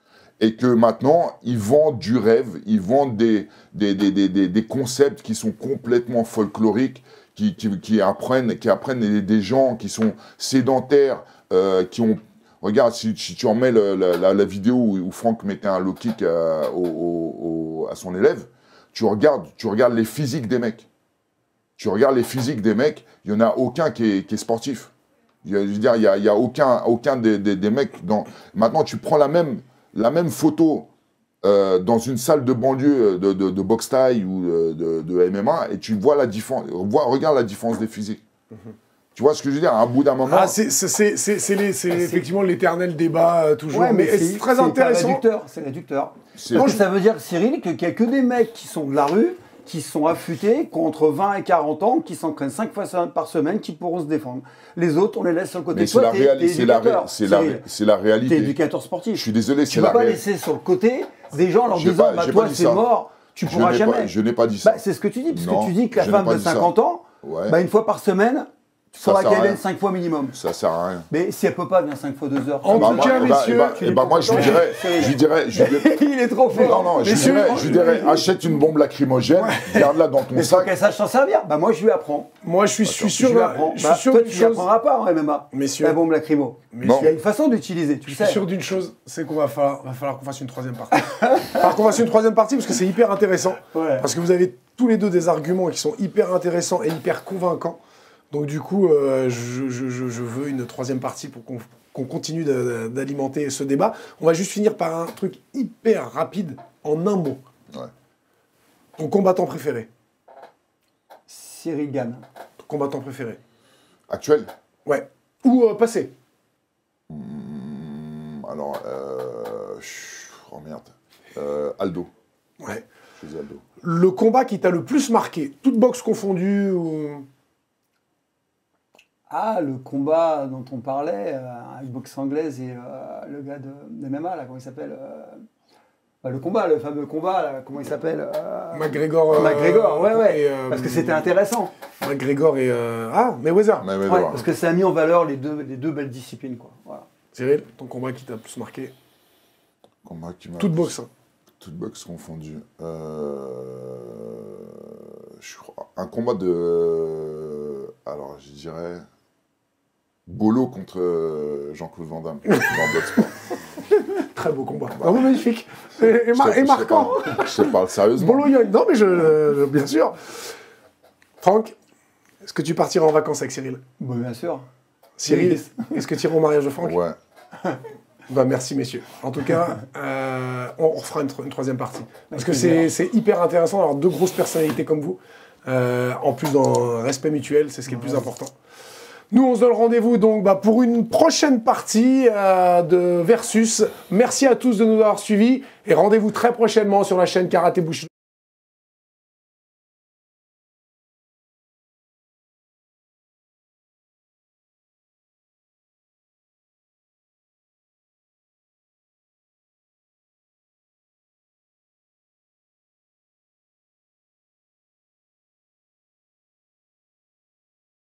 et que maintenant, ils vendent du rêve, ils vendent des, des, des, des, des, des concepts qui sont complètement folkloriques, qui, qui, qui apprennent, qui apprennent des, des gens qui sont sédentaires, euh, qui ont... Regarde, si, si tu en mets le, la, la, la vidéo où, où Franck mettait un low kick euh, au, au, au, à son élève, tu regardes, tu regardes les physiques des mecs. Tu regardes les physiques des mecs, il n'y en a aucun qui est, qui est sportif. Je veux dire, il n'y a, il y a aucun, aucun des, des, des mecs... Dans... Maintenant, tu prends la même... La même photo euh, dans une salle de banlieue de, de, de boxe thaï ou de, de, de M M A et tu vois la différence. Regarde la différence des physiques. Mm-hmm. Tu vois ce que je veux dire? À un bout d'un moment. Ah, c'est, c'est, c'est, c'est, c'est, les, c'est ah, effectivement c'est... l'éternel débat euh, toujours. Ouais, mais, mais c'est, c'est très c'est intéressant. Réducteur, c'est réducteur. C'est... Donc, ça veut dire, Cyril, qu'il n'y a que des mecs qui sont de la rue, qui sont affûtés, qui ont entre vingt et quarante ans, qui s'entraînent cinq fois par semaine, qui pourront se défendre. Les autres, on les laisse sur le côté. Mais toi, c'est, la, réali- c'est, la, ré- c'est, la, c'est la réalité. T'es éducateur sportif. Je suis désolé, c'est tu la réalité. Tu ré... ne peux pas laisser sur le côté des gens en leur disant bah, « toi, c'est ça. Mort, tu ne pourras jamais pas, ». Je n'ai pas dit ça. Bah, c'est ce que tu dis, parce non, que tu dis que la femme de cinquante ans, ouais. bah, une fois par semaine, il faudra qu'elle vienne cinq fois minimum. Ça sert à rien. Mais si elle peut pas, venir cinq fois deux heures. En tout cas, messieurs... Et bah moi, je lui dirais... Je lui dirais... Il est trop fort. Non, non, je lui dirais, achète une bombe lacrymogène, garde-la dans ton sac. Mais qu'elle sache s'en servir. Bah moi, je lui apprends. Moi, je suis sûr... Je suis sûr. Toi, tu n'apprendras pas en M M A. Messieurs... La bombe lacrymo. Il y a une façon d'utiliser, tu sais. Je suis sûr d'une chose, c'est qu'on va falloir, va falloir qu'on fasse une troisième partie. Alors qu'on fasse une troisième partie parce que c'est hyper intéressant. Parce que vous avez tous les deux des arguments qui sont hyper intéressants et hyper convaincants. Donc du coup, euh, je, je, je veux une troisième partie pour qu'on, qu'on continue de, d'alimenter ce débat. On va juste finir par un truc hyper rapide, en un mot. Ouais. Ton combattant préféré? Cyril Gane. Ton combattant préféré? Actuel? Ouais. Ou euh, passé? Mmh, alors, euh, oh merde. Euh, Aldo. Ouais. Je dis Aldo. Le combat qui t'a le plus marqué, toute boxe confondue ou... Ah, le combat dont on parlait, euh, avec boxe anglaise et euh, le gars de, de M M A, là, comment il s'appelle euh, bah, le combat, le fameux combat, là, comment il s'appelle euh, McGregor. Euh, McGregor, ouais, ouais. Et, euh, parce que c'était intéressant. McGregor et... Euh, ah, Mayweather. Mayweather. Ouais, parce que ça a mis en valeur les deux, les deux belles disciplines, quoi. Voilà. Cyril, ton combat qui t'a le plus marqué? Combat qui m'a toute boxe. Hein. Toute boxe confondue. Euh... Je crois... Un combat de... Alors, je dirais... Bolo contre Jean-Claude Van Damme dans Bloodsport. Très beau combat. Vraiment magnifique. Et, et, mar- et marquant. Je te parle sérieusement. Bolo Young. Non, mais je, je, bien sûr. Franck, est-ce que tu partiras en vacances avec Cyril? Bon, bien sûr. Cyril, est-ce que tu iras au mariage de Franck? Ouais. Bah, merci, messieurs. En tout cas, euh, on, on fera une, une troisième partie. Parce que c'est, c'est hyper intéressant d'avoir deux grosses personnalités comme vous. Euh, en plus, dans un respect mutuel, c'est ce qui est le plus important. Nous, on se donne rendez-vous donc bah, pour une prochaine partie euh, de Versus. Merci à tous de nous avoir suivis et rendez-vous très prochainement sur la chaîne Karaté Bushido.